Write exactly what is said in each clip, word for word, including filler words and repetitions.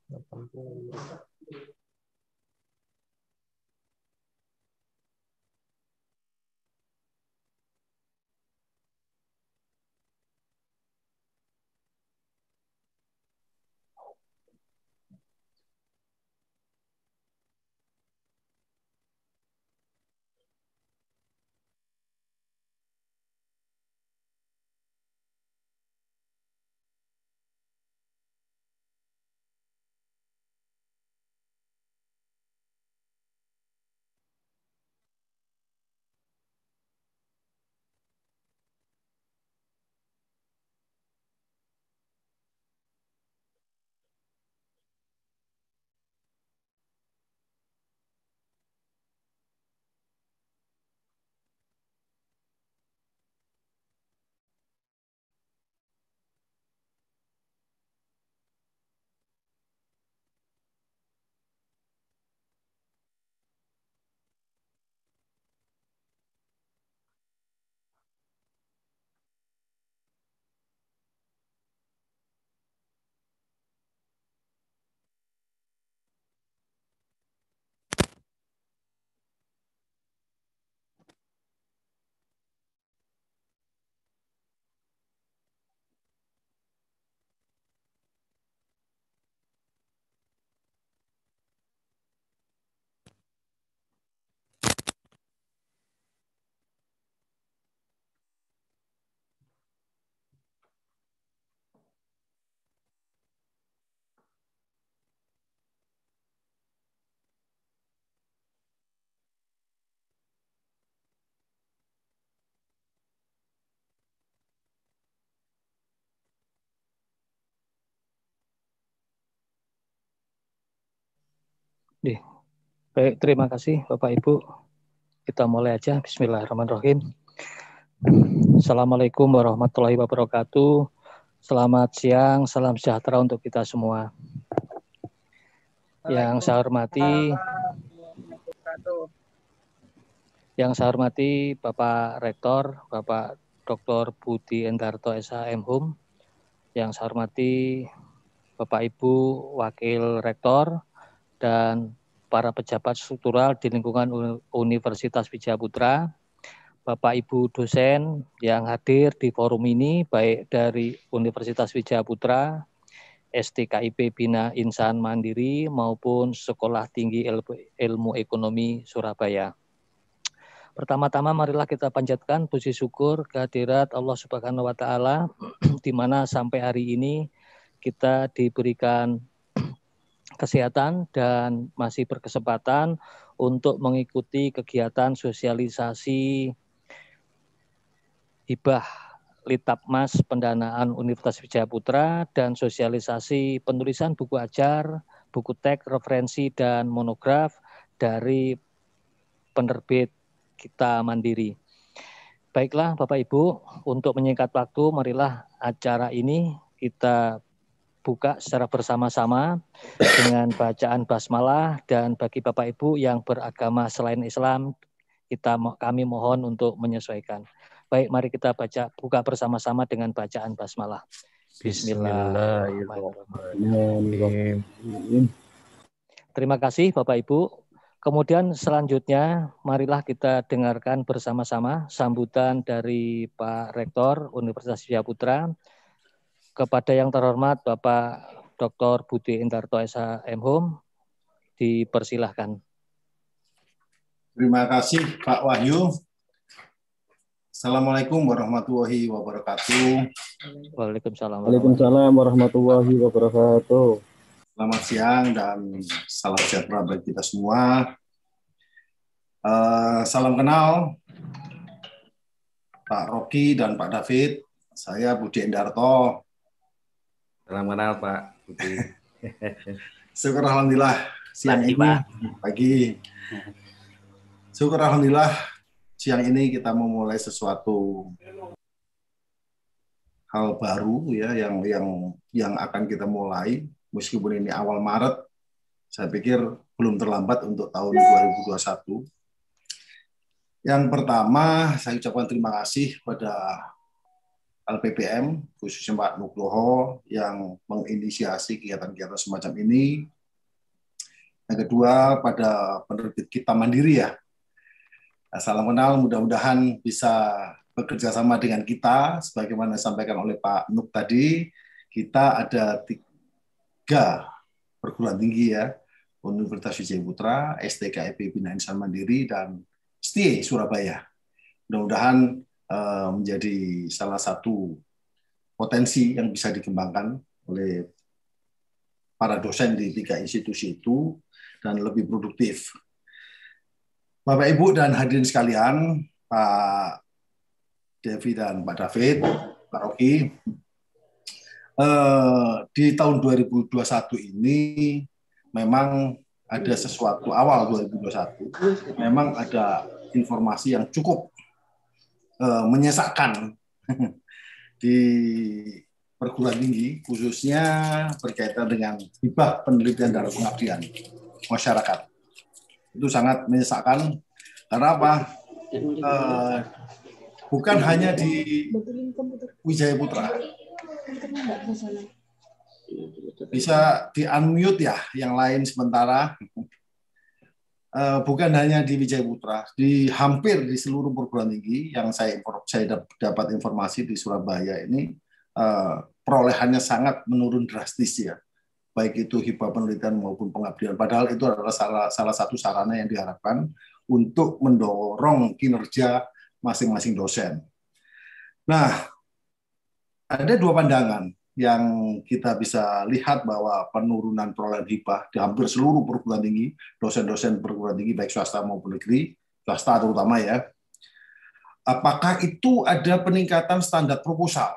Baik, terima kasih Bapak Ibu. Kita mulai aja. Bismillahirrahmanirrahim. Assalamualaikum warahmatullahi wabarakatuh. Selamat siang, salam sejahtera untuk kita semua. Yang saya hormati, yang saya hormati Bapak Rektor, Bapak Doktor Budi Endarto S H M Hum. Yang saya hormati Bapak Ibu Wakil Rektor dan para pejabat struktural di lingkungan Universitas Wijayaputra, Bapak Ibu dosen yang hadir di forum ini, baik dari Universitas Wijayaputra, S T K I P Bina Insan Mandiri, maupun Sekolah Tinggi Ilmu Ekonomi Surabaya. Pertama-tama marilah kita panjatkan puji syukur kehadirat Allah Subhanahu wa Ta'ala, di mana sampai hari ini kita diberikan kesehatan dan masih berkesempatan untuk mengikuti kegiatan sosialisasi hibah Litapmas Pendanaan Universitas Wijayaputra dan sosialisasi penulisan buku ajar, buku teks, referensi, dan monograf dari penerbit Kita Mandiri. Baiklah Bapak Ibu, untuk menyingkat waktu, marilah acara ini kita buka secara bersama-sama dengan bacaan basmalah, dan bagi Bapak Ibu yang beragama selain Islam, kita kami mohon untuk menyesuaikan. Baik, mari kita baca buka bersama-sama dengan bacaan basmalah. Bismillahirrahmanirrahim. Terima kasih Bapak Ibu. Kemudian selanjutnya marilah kita dengarkan bersama-sama sambutan dari Pak Rektor Universitas Wijayaputra. Kepada yang terhormat Bapak Doktor Budi Endarto S H M Hum, dipersilahkan. Terima kasih Pak Wahyu. Assalamualaikum warahmatullahi wabarakatuh. Waalaikumsalam. Waalaikumsalam warahmatullahi wabarakatuh. Selamat siang dan salam sejahtera bagi kita semua. Uh, salam kenal Pak Rocky dan Pak David. Saya Budi Endarto. Salam kenal Pak Budi. Syukur alhamdulillah siang ini pagi. Syukur alhamdulillah siang ini kita memulai sesuatu hal baru ya yang yang yang akan kita mulai, meskipun ini awal Maret. Saya pikir belum terlambat untuk tahun dua ribu dua puluh satu. Yang pertama, saya ucapkan terima kasih pada L P P M, khususnya Pak Nugroho yang menginisiasi kegiatan-kegiatan semacam ini. Yang kedua, pada penerbit kita mandiri ya. Nah, salam kenal, mudah-mudahan bisa bekerja sama dengan kita, sebagaimana disampaikan oleh Pak Nuk tadi, kita ada tiga perguruan tinggi ya, Universitas Wijaya Putra, S T K I P Bina Insan Mandiri, dan S T I Surabaya. Mudah-mudahan uh, menjadi salah satu potensi yang bisa dikembangkan oleh para dosen di tiga institusi itu, dan lebih produktif. Bapak, Ibu, dan hadirin sekalian, Pak Devi dan Pak David, Pak Rocky, eh, di tahun dua ribu dua puluh satu ini memang ada sesuatu, awal dua ribu dua puluh satu, memang ada informasi yang cukup eh, menyesakkan di perguruan tinggi, khususnya berkaitan dengan hibah penelitian dan pengabdian masyarakat. Itu sangat menyesakkan karena apa? Eh, bukan hanya di Wijaya Putra. Bisa di-unmute ya, yang lain sementara. Eh, bukan hanya di Wijaya Putra, di hampir di seluruh perguruan tinggi yang saya, saya dapat informasi di Surabaya ini, eh, perolehannya sangat menurun drastis ya. Baik itu hibah penelitian maupun pengabdian. Padahal itu adalah salah, salah satu sarana yang diharapkan untuk mendorong kinerja masing-masing dosen. Nah, ada dua pandangan yang kita bisa lihat bahwa penurunan perolehan hibah di hampir seluruh perguruan tinggi, dosen-dosen perguruan tinggi baik swasta maupun negeri, swasta terutama ya. Apakah itu ada peningkatan standar proposal?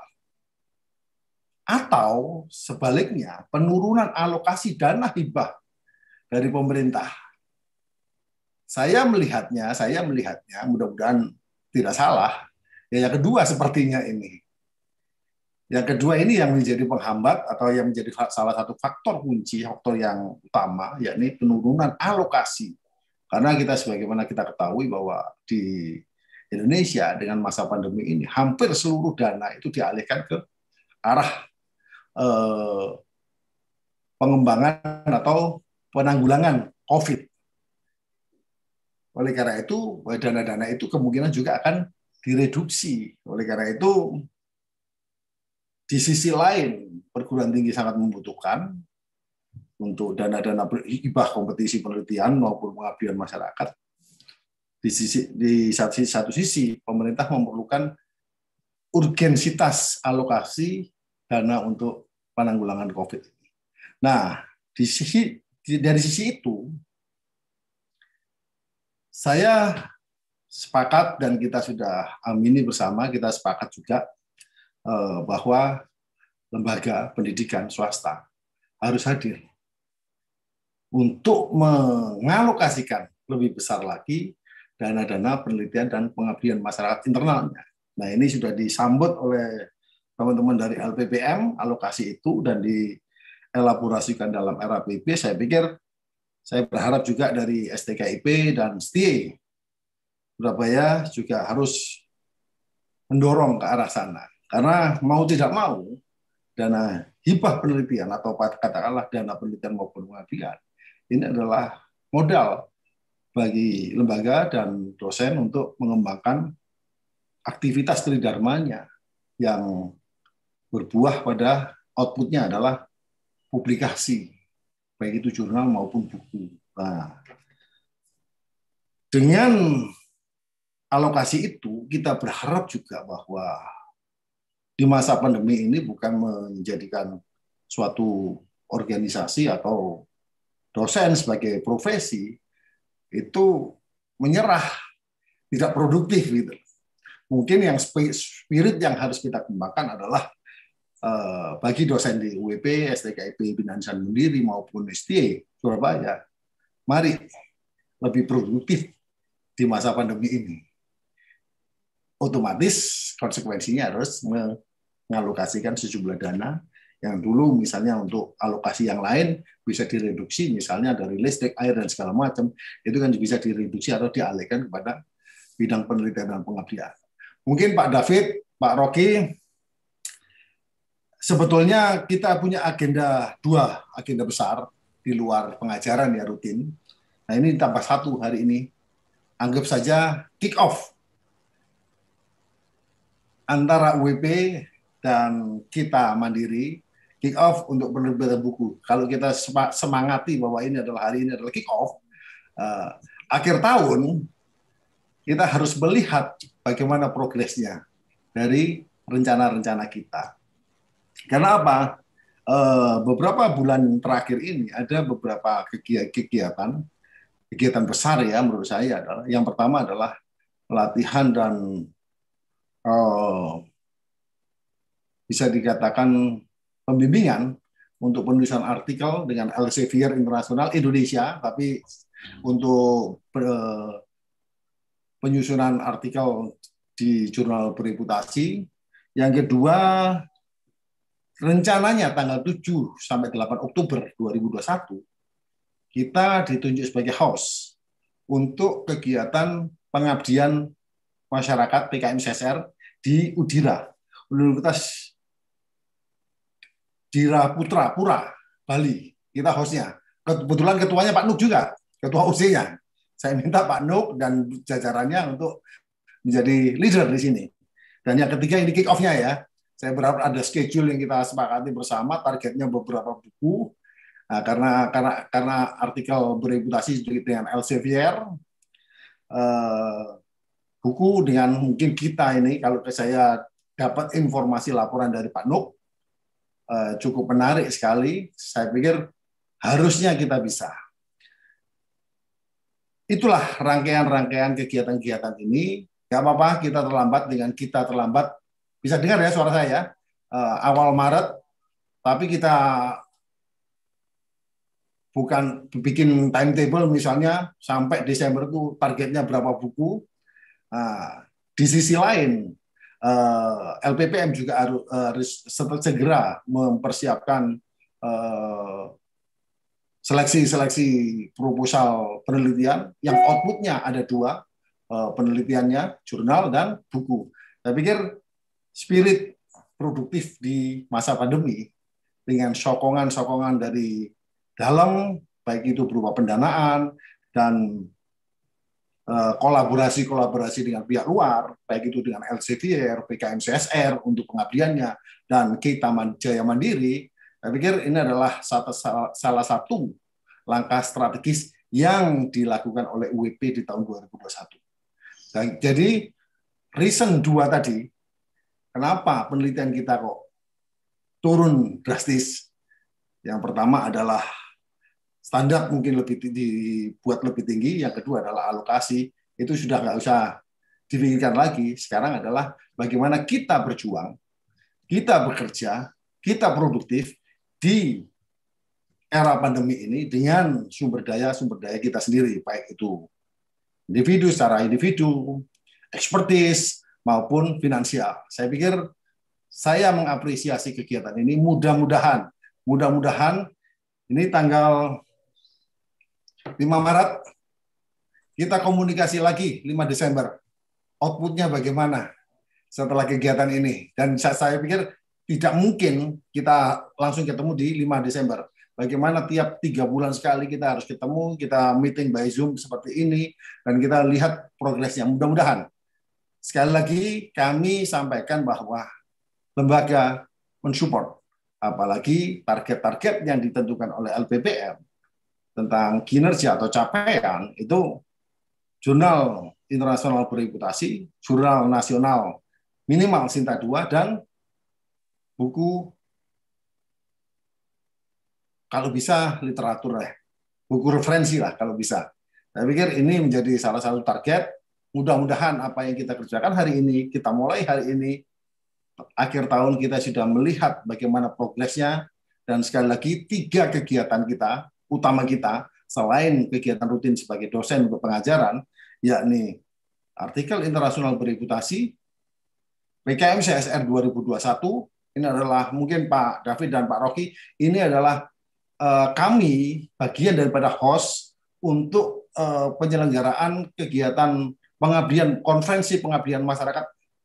Atau sebaliknya penurunan alokasi dana hibah dari pemerintah. Saya melihatnya, saya melihatnya mudah-mudahan tidak salah. Ya, yang kedua sepertinya ini. Yang kedua ini yang menjadi penghambat atau yang menjadi salah satu faktor kunci, faktor yang utama, yakni penurunan alokasi. Karena kita sebagaimana kita ketahui bahwa di Indonesia dengan masa pandemi ini hampir seluruh dana itu dialihkan ke arah Eh, pengembangan atau penanggulangan COVID. Oleh karena itu, dana-dana itu kemungkinan juga akan direduksi. Oleh karena itu, di sisi lain, perguruan tinggi sangat membutuhkan untuk dana-dana hibah kompetisi penelitian maupun pengabdian masyarakat. Di sisi di satu, satu sisi, pemerintah memerlukan urgensitas alokasi dana untuk penanggulangan COVID. Nah, di sisi dari sisi itu, saya sepakat dan kita sudah amini bersama, kita sepakat juga eh, bahwa lembaga pendidikan swasta harus hadir untuk mengalokasikan lebih besar lagi dana-dana penelitian dan pengabdian masyarakat internalnya. Nah, ini sudah disambut oleh teman-teman dari L P P M, alokasi itu, dan dielaborasikan dalam R A P B. Saya pikir, saya berharap juga dari S T K I P dan S T I Surabaya juga harus mendorong ke arah sana. Karena mau tidak mau, dana hibah penelitian atau katakanlah dana penelitian maupun pengabdian, ini adalah modal bagi lembaga dan dosen untuk mengembangkan aktivitas tridharmanya yang berbuah pada outputnya adalah publikasi, baik itu jurnal maupun buku. Nah, dengan alokasi itu, kita berharap juga bahwa di masa pandemi ini bukan menjadikan suatu organisasi atau dosen sebagai profesi itu menyerah, tidak produktif gitu. Mungkin yang spirit yang harus kita kembangkan adalah Uh, bagi dosen di U W P, S T K I P Bina Insan Mandiri maupun S T I Surabaya, mari lebih produktif di masa pandemi ini. Otomatis konsekuensinya harus mengalokasikan sejumlah dana yang dulu misalnya untuk alokasi yang lain bisa direduksi, misalnya dari listrik, air, dan segala macam, itu kan bisa direduksi atau dialihkan kepada bidang penelitian dan pengabdian. Mungkin Pak David, Pak Rocky, sebetulnya kita punya agenda dua, agenda besar di luar pengajaran ya rutin. Nah ini tambah satu hari ini. Anggap saja kick off antara U W P dan kita Mandiri, kick off untuk penerbitan buku. Kalau kita semangati bahwa ini adalah hari ini adalah kick off, uh, akhir tahun kita harus melihat bagaimana progresnya dari rencana-rencana kita. Karena apa? Uh, beberapa bulan terakhir ini ada beberapa kegiatan, kegiatan besar ya menurut saya adalah yang pertama adalah pelatihan dan uh, bisa dikatakan pembimbingan untuk penulisan artikel dengan Elsevier Internasional Indonesia, tapi untuk penyusunan artikel di jurnal bereputasi. Yang kedua, rencananya tanggal tujuh sampai delapan Oktober dua ribu dua puluh satu, kita ditunjuk sebagai host untuk kegiatan pengabdian masyarakat P K M S S R di Udira, Universitas Dira Putra, Pura, Bali. Kita hostnya. Kebetulan ketuanya Pak Nuk juga, ketua U C-nya. Saya minta Pak Nuk dan jajarannya untuk menjadi leader di sini. Dan yang ketiga ini kick off-nya ya. Saya berharap ada schedule yang kita sepakati bersama, targetnya beberapa buku. Nah, karena karena karena artikel bereputasi dengan Elsevier, eh, buku dengan mungkin kita ini, kalau saya dapat informasi laporan dari Pak Nuk, eh, cukup menarik sekali. Saya pikir harusnya kita bisa. Itulah rangkaian-rangkaian kegiatan-kegiatan ini. Gak apa-apa kita terlambat dengan kita terlambat. Bisa dengar ya suara saya? Uh, awal Maret, tapi kita bukan bikin timetable misalnya sampai Desember itu targetnya berapa buku. Nah, di sisi lain, uh, L P P M juga harus, harus segera mempersiapkan uh, seleksi-seleksi proposal penelitian yang outputnya ada dua, penelitiannya, jurnal, dan buku. Saya pikir spirit produktif di masa pandemi dengan sokongan-sokongan dari dalam, baik itu berupa pendanaan dan kolaborasi-kolaborasi dengan pihak luar, baik itu dengan Elsevier, P K M S S R untuk pengabdiannya, dan kita Jaya Mandiri. Saya pikir ini adalah salah satu langkah strategis yang dilakukan oleh U W P di tahun dua ribu dua puluh satu. Jadi, reason dua tadi, kenapa penelitian kita kok turun drastis? Yang pertama adalah standar mungkin lebih dibuat lebih tinggi, yang kedua adalah alokasi, itu sudah nggak usah dipikirkan lagi. Sekarang adalah bagaimana kita berjuang, kita bekerja, kita produktif di era pandemi ini dengan sumber daya-sumber daya kita sendiri, baik itu individu secara individu, ekspertis, maupun finansial. Saya pikir saya mengapresiasi kegiatan ini. Mudah-mudahan, mudah-mudahan ini tanggal lima Maret, kita komunikasi lagi lima Desember. Outputnya bagaimana setelah kegiatan ini. Dan saya pikir tidak mungkin kita langsung ketemu di lima Desember. Bagaimana tiap tiga bulan sekali kita harus ketemu, kita meeting by Zoom seperti ini, dan kita lihat progresnya. Mudah-mudahan. Sekali lagi, kami sampaikan bahwa lembaga mensupport, apalagi target-target yang ditentukan oleh L P P M tentang kinerja atau capaian, itu jurnal internasional bereputasi, jurnal nasional minimal Sinta dua, dan buku kalau bisa literatur ya, buku referensi lah kalau bisa. Saya pikir ini menjadi salah satu target. Mudah-mudahan apa yang kita kerjakan hari ini, kita mulai hari ini, akhir tahun kita sudah melihat bagaimana progresnya. Dan sekali lagi, tiga kegiatan kita, utama kita, selain kegiatan rutin sebagai dosen untuk pengajaran, yakni artikel internasional bereputasi, P K M S S R dua ribu dua puluh satu, ini adalah mungkin Pak David dan Pak Rocky, ini adalah kami bagian daripada host untuk uh, penyelenggaraan kegiatan pengabdian, konferensi pengabdian masyarakat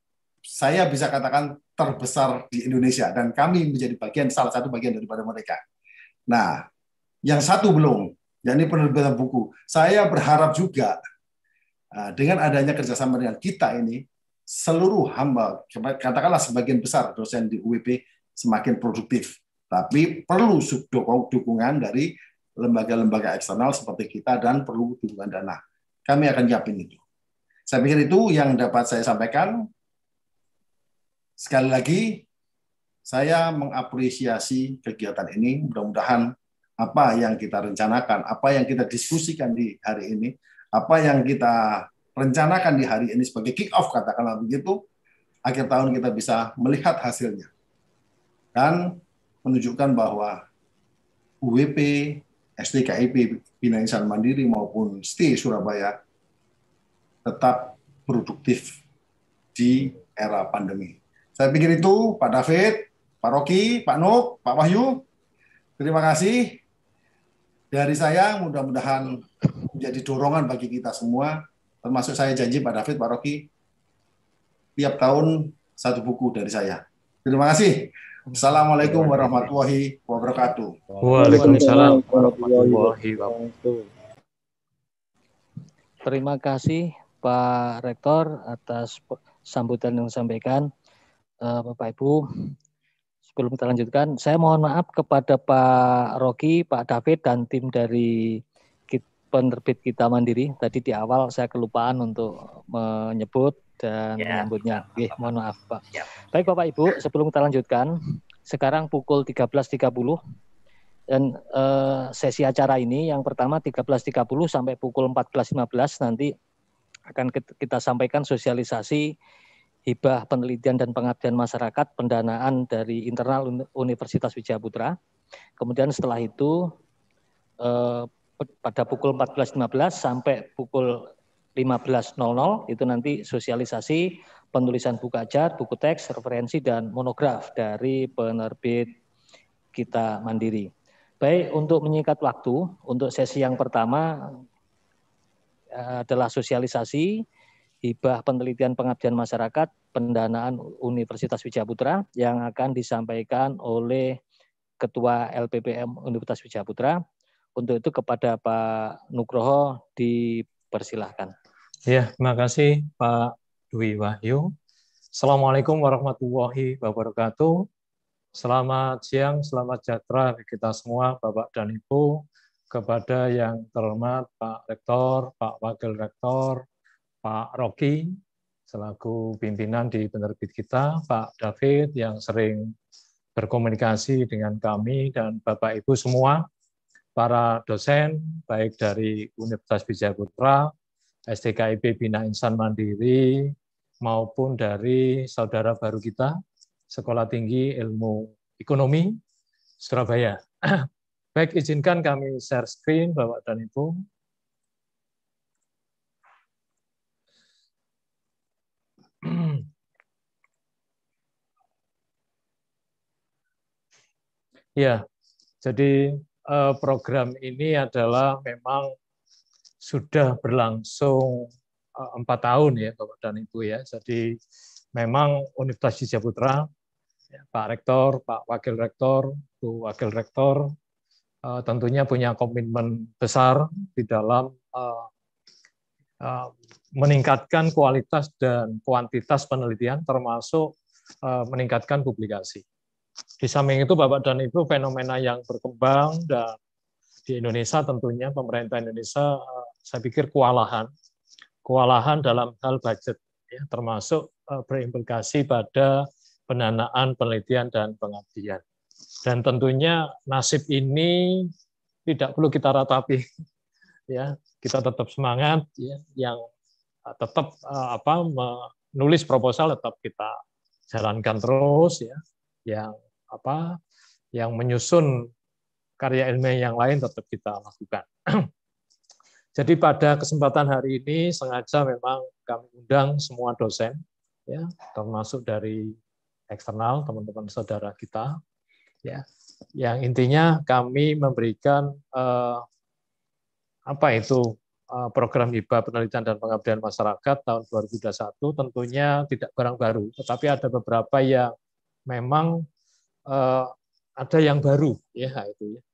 saya bisa katakan terbesar di Indonesia dan kami menjadi bagian salah satu bagian daripada mereka. Nah, yang satu belum, yakni penerbitan buku. Saya berharap juga dengan adanya kerjasama dengan kita ini, seluruh hamba, katakanlah sebagian besar dosen di U W P semakin produktif. Tapi perlu dukungan dari lembaga-lembaga eksternal seperti kita dan perlu dukungan dana. Kami akan siapin itu. Saya pikir itu yang dapat saya sampaikan. Sekali lagi, saya mengapresiasi kegiatan ini. Mudah-mudahan apa yang kita rencanakan, apa yang kita diskusikan di hari ini, apa yang kita rencanakan di hari ini sebagai kick-off, katakanlah begitu, akhir tahun kita bisa melihat hasilnya. Dan menunjukkan bahwa U W P, S D K I P, Bina Insan Mandiri maupun S T I Surabaya tetap produktif di era pandemi. Saya pikir itu, Pak David, Pak Rocky, Pak Nuk, Pak Wahyu. Terima kasih. Dari saya, mudah-mudahan menjadi dorongan bagi kita semua, termasuk saya janji Pak David, Pak Rocky, tiap tahun satu buku dari saya. Terima kasih. Assalamualaikum warahmatullahi wabarakatuh. Waalaikumsalam warahmatullahi wabarakatuh. Terima kasih Pak Rektor atas sambutan yang disampaikan. Bapak Ibu, sebelum kita lanjutkan, saya mohon maaf kepada Pak Rocky, Pak David, dan tim dari penerbit Kita Mandiri. Tadi di awal saya kelupaan untuk menyebut dan ya, menyambutnya. Oke, mohon maaf Pak. Ya. Baik Bapak Ibu, sebelum kita lanjutkan, sekarang pukul tiga belas tiga puluh dan eh, sesi acara ini yang pertama tiga belas tiga puluh sampai pukul empat belas lima belas nanti akan kita sampaikan sosialisasi hibah penelitian dan pengabdian masyarakat pendanaan dari internal Universitas Wijaya Putra. Kemudian setelah itu eh, pada pukul empat belas lima belas sampai pukul lima belas nol nol itu nanti sosialisasi penulisan buku ajar, buku teks, referensi, dan monograf dari penerbit Kita Mandiri. Baik, untuk menyingkat waktu, untuk sesi yang pertama adalah sosialisasi hibah penelitian pengabdian masyarakat pendanaan Universitas Wijaya Putra yang akan disampaikan oleh Ketua L P P M Universitas Wijaya Putra. Untuk itu kepada Pak Nugroho dipersilahkan. Ya, terima kasih Pak Dwi Wahyu. Assalamualaikum warahmatullahi wabarakatuh. Selamat siang, selamat sejahtera bagi kita semua, Bapak dan Ibu. Kepada yang terhormat Pak Rektor, Pak Wakil Rektor, Pak Rocky, selaku pimpinan di penerbit kita, Pak David yang sering berkomunikasi dengan kami, dan Bapak Ibu semua, para dosen, baik dari Universitas Wijaya Putra, S D K I P Bina Insan Mandiri, maupun dari saudara baru kita, Sekolah Tinggi Ilmu Ekonomi, Surabaya. Baik, izinkan kami share screen, Bapak dan Ibu. Ya, jadi program ini adalah memang sudah berlangsung empat tahun ya Bapak dan Ibu ya. Jadi memang Universitas Wijaya Putra, ya, Pak Rektor, Pak Wakil Rektor, Bu Wakil Rektor, uh, tentunya punya komitmen besar di dalam uh, uh, meningkatkan kualitas dan kuantitas penelitian, termasuk uh, meningkatkan publikasi. Di samping itu Bapak dan Ibu, fenomena yang berkembang dan di Indonesia tentunya pemerintah Indonesia uh, saya pikir kewalahan, kewalahan dalam hal budget, ya, termasuk uh, berimplikasi pada pendanaan penelitian dan pengabdian. Dan tentunya nasib ini tidak perlu kita ratapi, ya, kita tetap semangat, ya, yang tetap uh, apa menulis proposal tetap kita jalankan terus, ya, yang apa yang menyusun karya ilmiah yang lain tetap kita lakukan. Jadi pada kesempatan hari ini sengaja memang kami undang semua dosen, ya, termasuk dari eksternal teman-teman saudara kita, ya, yang intinya kami memberikan eh, apa itu program hibah penelitian dan pengabdian masyarakat tahun dua ribu dua puluh satu tentunya tidak barang baru, tetapi ada beberapa yang memang uh, ada yang baru, ya itu ya.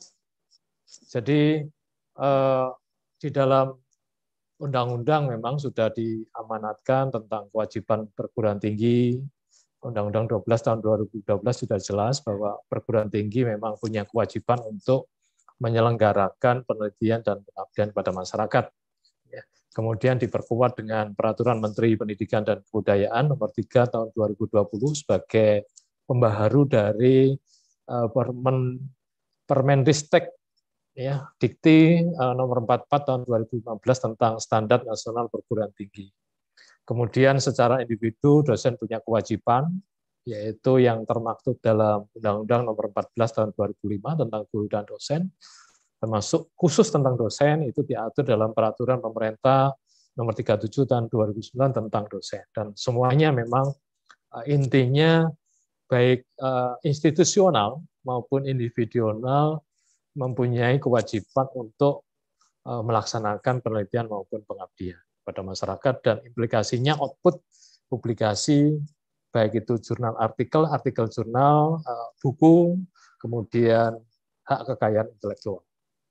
Jadi uh, di dalam undang-undang memang sudah diamanatkan tentang kewajiban perguruan tinggi. Undang-Undang dua belas tahun dua ribu dua belas sudah jelas bahwa perguruan tinggi memang punya kewajiban untuk menyelenggarakan penelitian dan pengabdian pada masyarakat. Kemudian diperkuat dengan Peraturan Menteri Pendidikan dan Kebudayaan Nomor tiga tahun dua ribu dua puluh sebagai pembaharu dari Permen, Permendistek ya, Dikti Nomor empat puluh empat tahun dua ribu lima belas tentang Standar Nasional Perguruan Tinggi. Kemudian secara individu dosen punya kewajiban, yaitu yang termaktub dalam Undang-Undang Nomor empat belas tahun dua ribu lima tentang guru dan dosen, termasuk khusus tentang dosen itu diatur dalam Peraturan Pemerintah Nomor tiga puluh tujuh tahun dua ribu sembilan tentang dosen. Dan semuanya memang intinya baik institusional maupun individual mempunyai kewajiban untuk melaksanakan penelitian maupun pengabdian pada masyarakat, dan implikasinya output publikasi baik itu jurnal artikel, artikel jurnal, buku, kemudian hak kekayaan intelektual.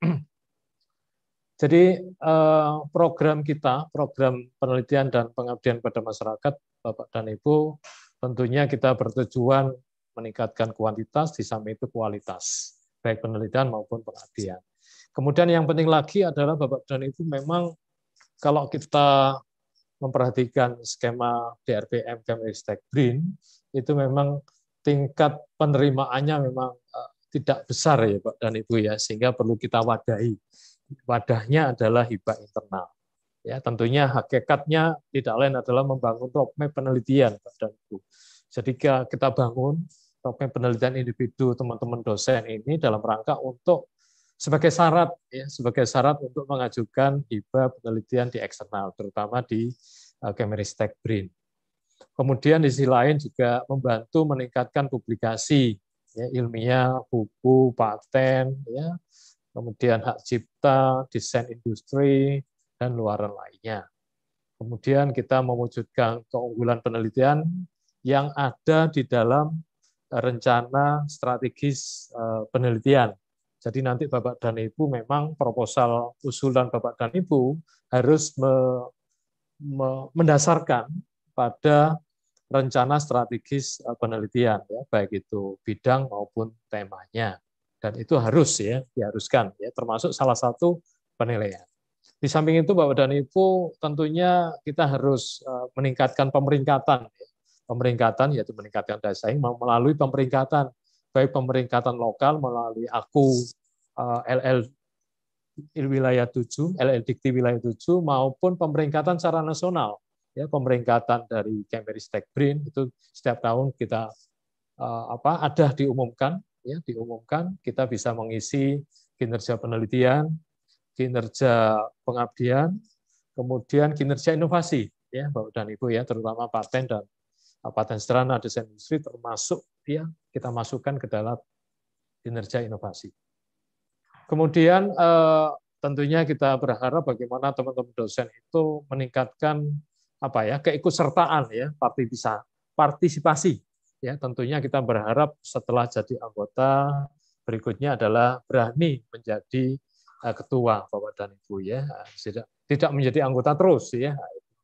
Jadi program kita, program penelitian dan pengabdian pada masyarakat, Bapak dan Ibu, tentunya kita bertujuan meningkatkan kuantitas di samping itu kualitas, baik penelitian maupun pengabdian. Kemudian yang penting lagi adalah Bapak dan Ibu, memang kalau kita memperhatikan skema D R P M Kemenristek BRIN, itu memang tingkat penerimaannya memang tidak besar ya Pak dan Ibu ya, sehingga perlu kita wadahi. Wadahnya adalah hibah internal. Ya, tentunya hakikatnya tidak lain adalah membangun roadmap penelitian Pak dan Ibu. Jadi kita bangun roadmap penelitian individu teman-teman dosen ini dalam rangka untuk sebagai syarat ya, sebagai syarat untuk mengajukan hibah penelitian di eksternal, terutama di Kemenristek BRIN. Kemudian di sisi lain juga membantu meningkatkan publikasi ya, ilmiah, buku, paten, ya, kemudian hak cipta, desain industri, dan luaran lainnya. Kemudian kita mewujudkan keunggulan penelitian yang ada di dalam rencana strategis penelitian. Jadi nanti Bapak dan Ibu memang proposal usulan Bapak dan Ibu harus me, me, mendasarkan pada rencana strategis penelitian, ya, baik itu bidang maupun temanya. Dan itu harus ya diharuskan, ya, termasuk salah satu penilaian. Di samping itu Bapak dan Ibu tentunya kita harus meningkatkan pemeringkatan, ya. Pemeringkatan yaitu meningkatkan daya saing melalui pemeringkatan, baik pemeringkatan lokal melalui aku L L wilayah tujuh, L L Dikti wilayah tujuh, maupun pemeringkatan secara nasional. Ya, pemeringkatan dari Kemenristek BRIN itu setiap tahun kita apa ada diumumkan, ya diumumkan kita bisa mengisi kinerja penelitian, kinerja pengabdian, kemudian kinerja inovasi, ya Bapak dan Ibu ya, terutama paten dan paten sederhana, desain industri termasuk ya kita masukkan ke dalam kinerja inovasi. Kemudian eh, tentunya kita berharap bagaimana teman-teman dosen itu meningkatkan apa ya keikutsertaan ya partisipasi ya, tentunya kita berharap setelah jadi anggota berikutnya adalah berani menjadi eh, ketua Bapak dan Ibu ya, tidak tidak menjadi anggota terus ya.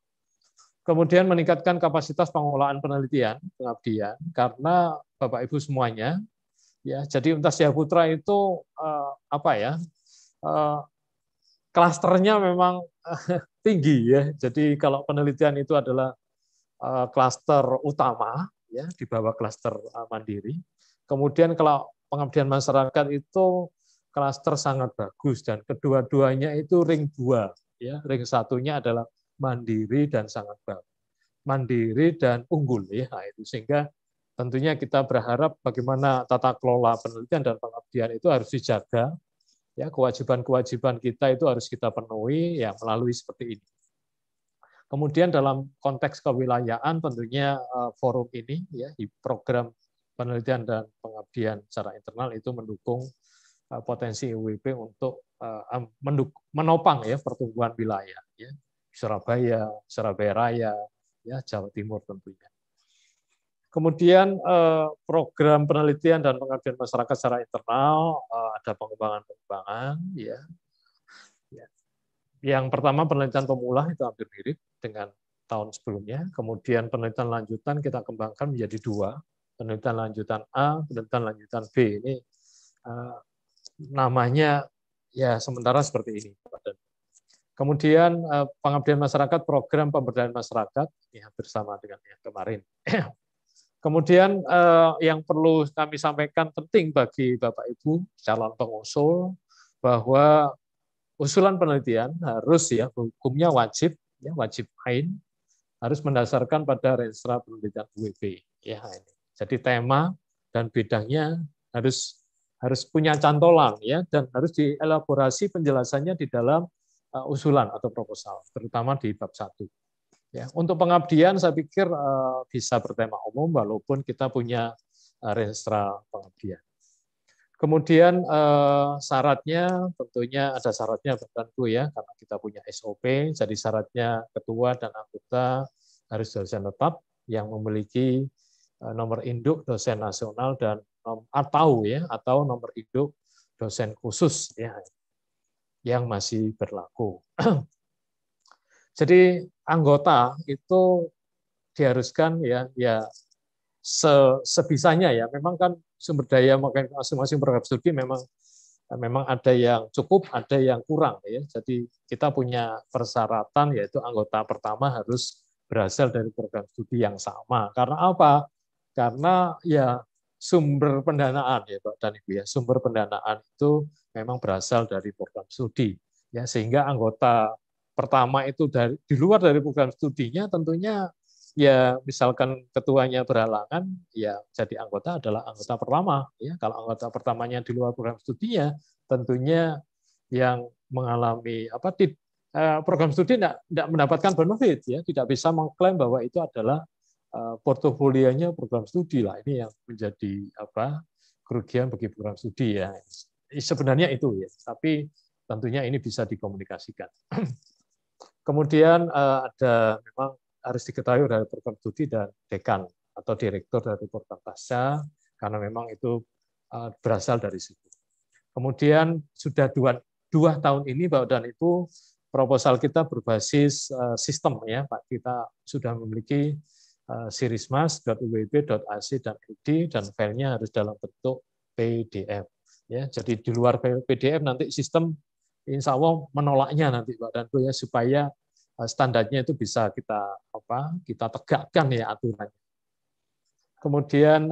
Kemudian meningkatkan kapasitas pengelolaan penelitian pengabdian karena Bapak Ibu semuanya ya, jadi Untas Setia Putra itu eh, apa ya eh, klasternya memang eh, tinggi ya. Jadi kalau penelitian itu adalah eh, klaster utama ya di bawah klaster eh, mandiri. Kemudian kalau pengabdian masyarakat itu klaster sangat bagus dan kedua-duanya itu ring dua ya. Ring satunya adalah mandiri dan sangat bagus. Mandiri dan unggul ya. Nah, itu sehingga tentunya kita berharap bagaimana tata kelola penelitian dan pengabdian itu harus dijaga, ya kewajiban-kewajiban kita itu harus kita penuhi ya melalui seperti ini. Kemudian dalam konteks kewilayahan tentunya forum ini ya program penelitian dan pengabdian secara internal itu mendukung potensi U W P untuk menopang ya pertumbuhan wilayah ya. Surabaya, Surabaya Raya, ya Jawa Timur tentunya. Kemudian program penelitian dan pengabdian masyarakat secara internal, ada pengembangan-pengembangan ya. Yang pertama penelitian pemula itu hampir mirip dengan tahun sebelumnya. Kemudian penelitian lanjutan kita kembangkan menjadi dua, penelitian lanjutan A, penelitian lanjutan B. Ini namanya ya sementara seperti ini. Kemudian pengabdian masyarakat, program pemberdayaan masyarakat, ini hampir sama dengan yang kemarin. Kemudian yang perlu kami sampaikan penting bagi Bapak Ibu calon pengusul, bahwa usulan penelitian harus ya hukumnya wajib, ya wajib ain, harus mendasarkan pada Renstra Penelitian U W P. Ya, ini. Jadi tema dan bidangnya harus harus punya cantolan ya, dan harus dielaborasi penjelasannya di dalam usulan atau proposal, terutama di bab satu. Ya, untuk pengabdian saya pikir uh, bisa bertema umum walaupun kita punya uh, Renstra pengabdian. Kemudian uh, syaratnya tentunya ada syaratnya tentu ya, karena kita punya S O P, jadi syaratnya ketua dan anggota harus dosen tetap yang memiliki uh, nomor induk dosen nasional dan um, atau ya atau nomor induk dosen khusus ya, yang masih berlaku. Jadi anggota itu diharuskan ya ya sebisanya ya. Memang kan sumber daya masing-masing program studi memang memang ada yang cukup, ada yang kurang ya. Jadi kita punya persyaratan yaitu anggota pertama harus berasal dari program studi yang sama. Karena apa? Karena ya sumber pendanaan ya Pak dan Ibu ya, sumber pendanaan itu memang berasal dari program studi ya, sehingga anggota pertama itu dari di luar dari program studinya tentunya ya misalkan ketuanya berhalangan ya jadi anggota adalah anggota pertama ya. Kalau anggota pertamanya di luar program studinya tentunya yang mengalami apa program studi tidak tidak mendapatkan benefit ya, tidak bisa mengklaim bahwa itu adalah portofolionya program studi lah. Ini yang menjadi apa kerugian bagi program studi ya. Sebenarnya itu ya, tapi tentunya ini bisa dikomunikasikan. Kemudian ada memang harus diketahui dari program studi dan dekan atau direktur dari program pasca, karena memang itu berasal dari situ. Kemudian sudah dua, dua tahun ini Pak dan Ibu proposal kita berbasis sistem ya Pak. Kita sudah memiliki sirismas dot u w p dot a c dot i d dan filenya harus dalam bentuk P D F. Ya, jadi di luar P D F nanti sistem insya Allah menolaknya nanti Pak dan Bu ya, supaya standarnya itu bisa kita apa kita tegakkan ya aturannya. Kemudian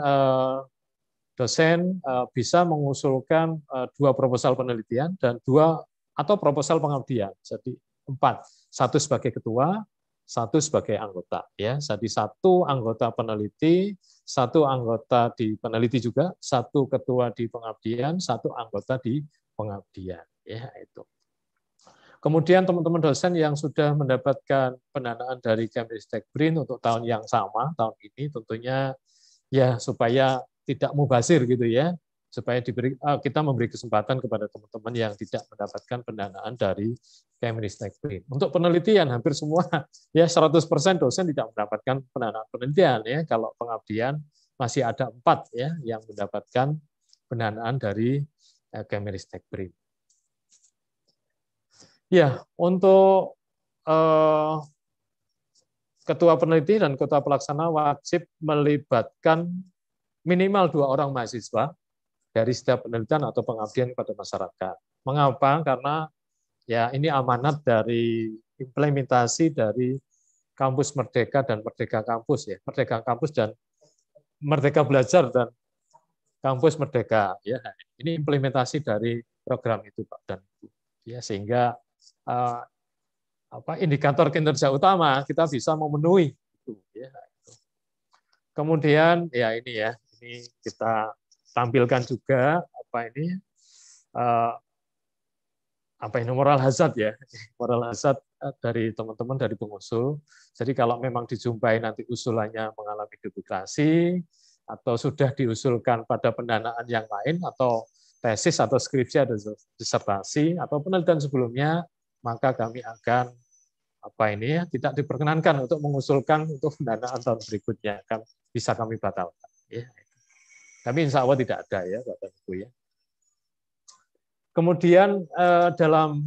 dosen bisa mengusulkan dua proposal penelitian dan dua atau proposal pengabdian. Jadi empat, satu sebagai ketua, satu sebagai anggota ya. Jadi satu anggota peneliti, satu anggota di peneliti juga, satu ketua di pengabdian, satu anggota di pengabdian ya itu. Kemudian teman-teman dosen yang sudah mendapatkan pendanaan dari Kemristek BRIN untuk tahun yang sama, tahun ini tentunya ya supaya tidak mubazir gitu ya, supaya diberi, kita memberi kesempatan kepada teman-teman yang tidak mendapatkan pendanaan dari Kemristek BRIN. Untuk penelitian hampir semua ya seratus persen dosen tidak mendapatkan pendanaan penelitian ya. Kalau pengabdian masih ada empat ya yang mendapatkan pendanaan dari Kemristek BRIN. Ya, untuk eh, ketua peneliti dan ketua pelaksana wajib melibatkan minimal dua orang mahasiswa dari setiap penelitian atau pengabdian kepada masyarakat. Mengapa? Karena ya ini amanat dari implementasi dari Kampus Merdeka dan Merdeka Kampus ya, Merdeka Kampus dan Merdeka Belajar dan Kampus Merdeka ya. Ini implementasi dari program itu Pak dan Ibu. Ya, sehingga Uh, apa, indikator kinerja utama kita bisa memenuhi itu. Ya. Kemudian ya ini ya, ini kita tampilkan juga apa ini uh, apa ini moral hazard ya, moral hazard dari teman-teman dari pengusul. Jadi kalau memang dijumpai nanti usulannya mengalami duplikasi atau sudah diusulkan pada pendanaan yang lain atau tesis atau skripsi atau disertasi atau penelitian sebelumnya, maka kami akan apa ini ya tidak diperkenankan untuk mengusulkan untuk pendanaan tahun berikutnya, kan bisa kami batalkan. Ya. Tapi insya Allah tidak ada ya Bapak Ibu ya. Kemudian eh, dalam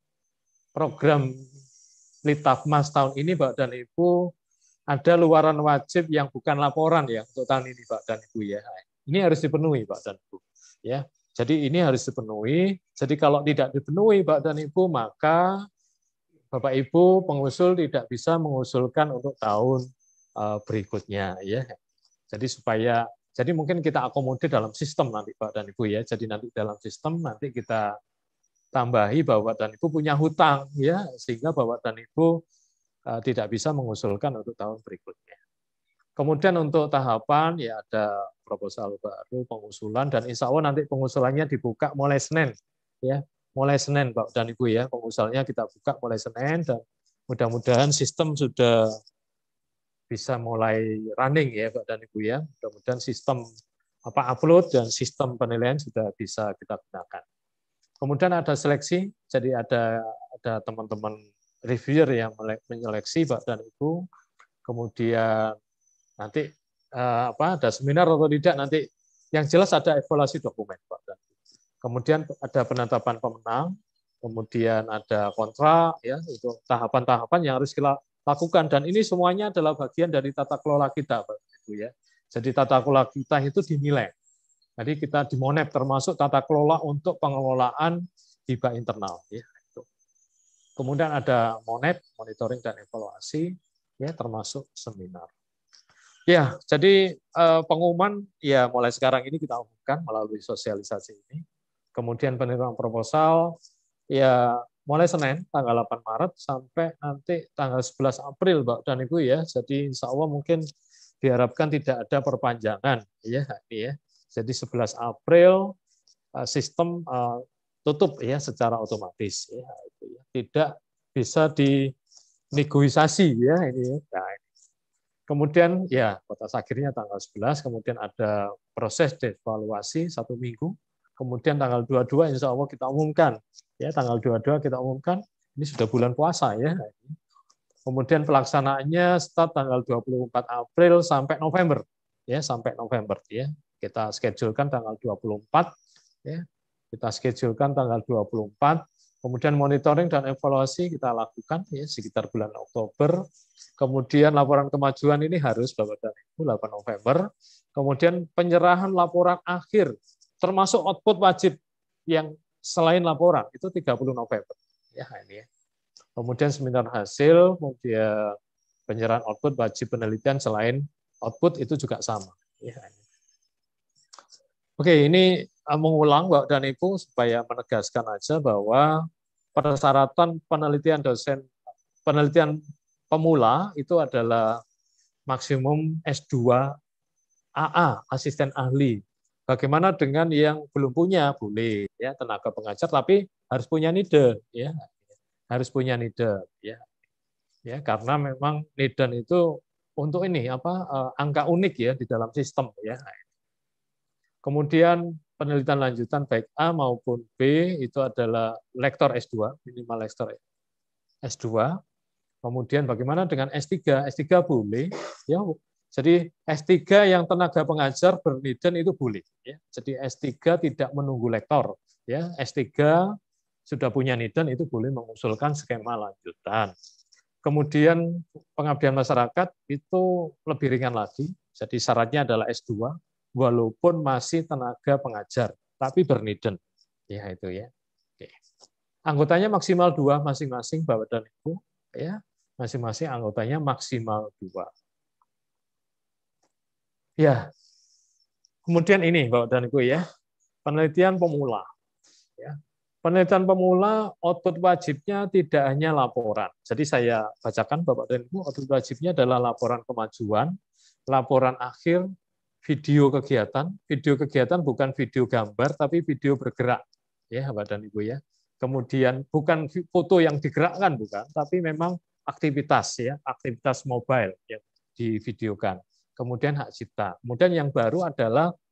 program Litafmas tahun ini Bapak dan Ibu ada luaran wajib yang bukan laporan ya untuk tahun ini Pak dan Ibu ya. Ini harus dipenuhi Pak dan Ibu ya. Jadi ini harus dipenuhi. Jadi kalau tidak dipenuhi Pak dan Ibu maka Bapak Ibu pengusul tidak bisa mengusulkan untuk tahun berikutnya ya. Jadi supaya jadi mungkin kita akomodir dalam sistem nanti Pak dan Ibu ya. Jadi nanti dalam sistem nanti kita tambahi Bapak dan Ibu punya hutang ya sehingga Bapak dan Ibu uh, tidak bisa mengusulkan untuk tahun berikutnya. Kemudian untuk tahapan ya ada proposal baru, pengusulan dan insya Allah nanti pengusulannya dibuka mulai Senin ya. Mulai Senin Pak dan Ibu ya. Pengusulannya kita buka mulai Senin dan mudah-mudahan sistem sudah bisa mulai running ya Pak dan Ibu ya. Mudah-mudahan sistem apa upload dan sistem penilaian sudah bisa kita gunakan. Kemudian ada seleksi, jadi ada ada teman-teman reviewer yang menyeleksi Pak dan Ibu. Kemudian nanti eh, apa ada seminar atau tidak nanti yang jelas ada evaluasi dokumen Pak dan Ibu. Kemudian ada penetapan pemenang, kemudian ada kontrak ya untuk tahapan-tahapan yang harus kita lakukan dan ini semuanya adalah bagian dari tata kelola kita Pak Ibu ya. Jadi tata kelola kita itu dinilai. Jadi kita dimonep termasuk tata kelola untuk pengelolaan hibah internal ya. Kemudian ada monep, monitoring dan evaluasi ya termasuk seminar. Ya, jadi eh, pengumuman ya mulai sekarang ini kita umumkan melalui sosialisasi ini. Kemudian penerimaan proposal ya mulai Senin tanggal delapan Maret sampai nanti tanggal sebelas April Pak dan Ibu ya. Jadi insya Allah mungkin diharapkan tidak ada perpanjangan ya ini ya. Jadi sebelas April sistem tutup ya secara otomatis ya, itu ya. Tidak bisa dinegosiasi ya ini. Nah, ini. Kemudian ya batas akhirnya tanggal sebelas, kemudian ada proses devaluasi satu minggu. Kemudian tanggal dua puluh dua insya Allah kita umumkan. Ya, tanggal dua puluh dua kita umumkan. Ini sudah bulan puasa ya. Kemudian pelaksanaannya start tanggal dua puluh empat April sampai November. Ya, sampai November ya. Kita schedulekan tanggal dua puluh empat ya. Kita schedulekan tanggal dua puluh empat. Kemudian monitoring dan evaluasi kita lakukan ya sekitar bulan Oktober. Kemudian laporan kemajuan ini harus Bapak dan Ibu delapan November. Kemudian penyerahan laporan akhir termasuk output wajib yang selain laporan itu tiga puluh November. Ya ini ya. Kemudian seminar hasil, kemudian penyerahan output wajib penelitian selain output itu juga sama. Ya, ini. Oke, ini mengulang Bapak dan Ibu supaya menegaskan aja bahwa persyaratan penelitian dosen penelitian pemula itu adalah maksimum S dua A A, asisten ahli. Bagaimana dengan yang belum punya? Boleh ya tenaga pengajar tapi harus punya NIDE ya. Harus punya NIDE ya. Ya, karena memang NIDE itu untuk ini apa angka unik ya di dalam sistem ya. Kemudian penelitian lanjutan baik A maupun B itu adalah lektor S dua, minimal lektor S dua. Kemudian bagaimana dengan S tiga? S tiga boleh ya. Jadi S tiga yang tenaga pengajar berniden itu boleh ya. Jadi S tiga tidak menunggu lektor ya. S tiga sudah punya niden itu boleh mengusulkan skema lanjutan. Kemudian pengabdian masyarakat itu lebih ringan lagi. Jadi syaratnya adalah S dua walaupun masih tenaga pengajar tapi berniden. Ya itu ya. Oke. Anggotanya maksimal dua masing-masing Bapak dan Ibu ya. Masing-masing anggotanya maksimal dua. Ya, kemudian ini Bapak dan Ibu ya, penelitian pemula. Ya. Penelitian pemula output wajibnya tidak hanya laporan. Jadi saya bacakan Bapak dan Ibu, output wajibnya adalah laporan kemajuan, laporan akhir, video kegiatan. Video kegiatan bukan video gambar, tapi video bergerak. Ya Bapak dan Ibu ya. Kemudian bukan foto yang digerakkan bukan, tapi memang aktivitas ya, aktivitas mobile yang divideokan. Kemudian hak cipta. Kemudian yang baru adalah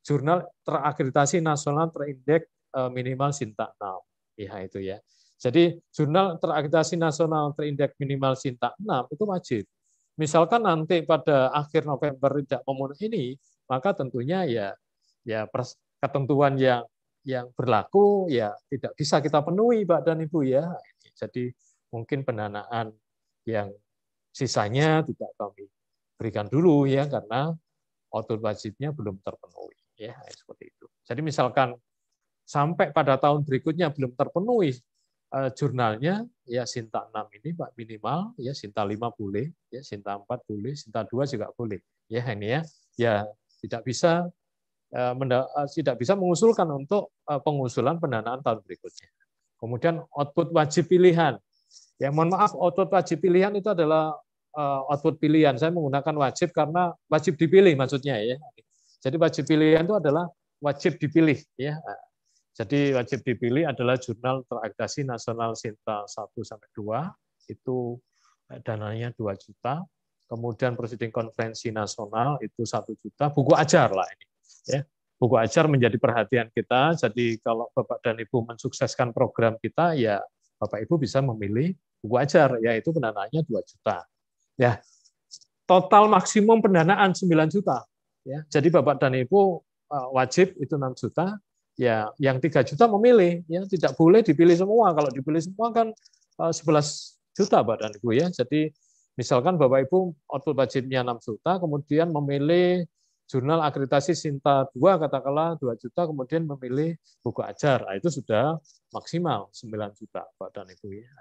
jurnal terakreditasi nasional terindeks minimal Sinta enam. Ya itu ya. Jadi jurnal terakreditasi nasional terindeks minimal Sinta enam itu wajib. Misalkan nanti pada akhir November tidak memenuhi ini, maka tentunya ya ya ketentuan yang yang berlaku ya tidak bisa kita penuhi, Pak dan Ibu ya. Jadi mungkin pendanaan yang sisanya tidak kami berikan dulu ya karena output wajibnya belum terpenuhi ya seperti itu. Jadi misalkan sampai pada tahun berikutnya belum terpenuhi uh, jurnalnya ya Sinta enam ini Pak minimal ya Sinta lima boleh ya Sinta empat boleh Sinta dua juga boleh ya ini ya ya tidak bisa uh, menda- uh, tidak bisa mengusulkan untuk uh, pengusulan pendanaan tahun berikutnya. Kemudian output wajib pilihan ya mohon maaf output wajib pilihan itu adalah uh, output pilihan. Saya menggunakan wajib karena wajib dipilih maksudnya ya. Jadi wajib pilihan itu adalah wajib dipilih ya. Jadi wajib dipilih adalah jurnal terakreditasi nasional Sinta satu sampai dua, itu dananya dua juta. Kemudian proceeding konferensi nasional itu satu juta. Buku ajar lah ini. Ya. Buku ajar menjadi perhatian kita. Jadi kalau Bapak dan Ibu mensukseskan program kita, ya Bapak Ibu bisa memilih buku ajar, yaitu pendanaannya dua juta. Ya. Total maksimum pendanaan sembilan juta. Ya. Jadi Bapak dan Ibu wajib itu enam juta. Ya, yang tiga juta memilih, ya tidak boleh dipilih semua. Kalau dipilih semua kan sebelas juta, Pak dan Ibu ya. Jadi misalkan Bapak Ibu output wajibnya enam juta, kemudian memilih jurnal akreditasi Sinta dua katakanlah dua juta, kemudian memilih buku ajar. Nah, itu sudah maksimal sembilan juta, Pak dan Ibu ya.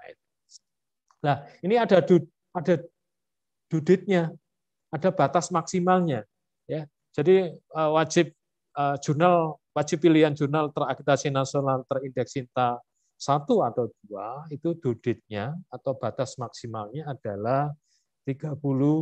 Nah, ini ada ada duditnya, ada batas maksimalnya ya. Jadi wajib jurnal wajib pilihan jurnal terakreditasi nasional terindeks Sinta satu atau dua itu duditnya atau batas maksimalnya adalah tiga puluh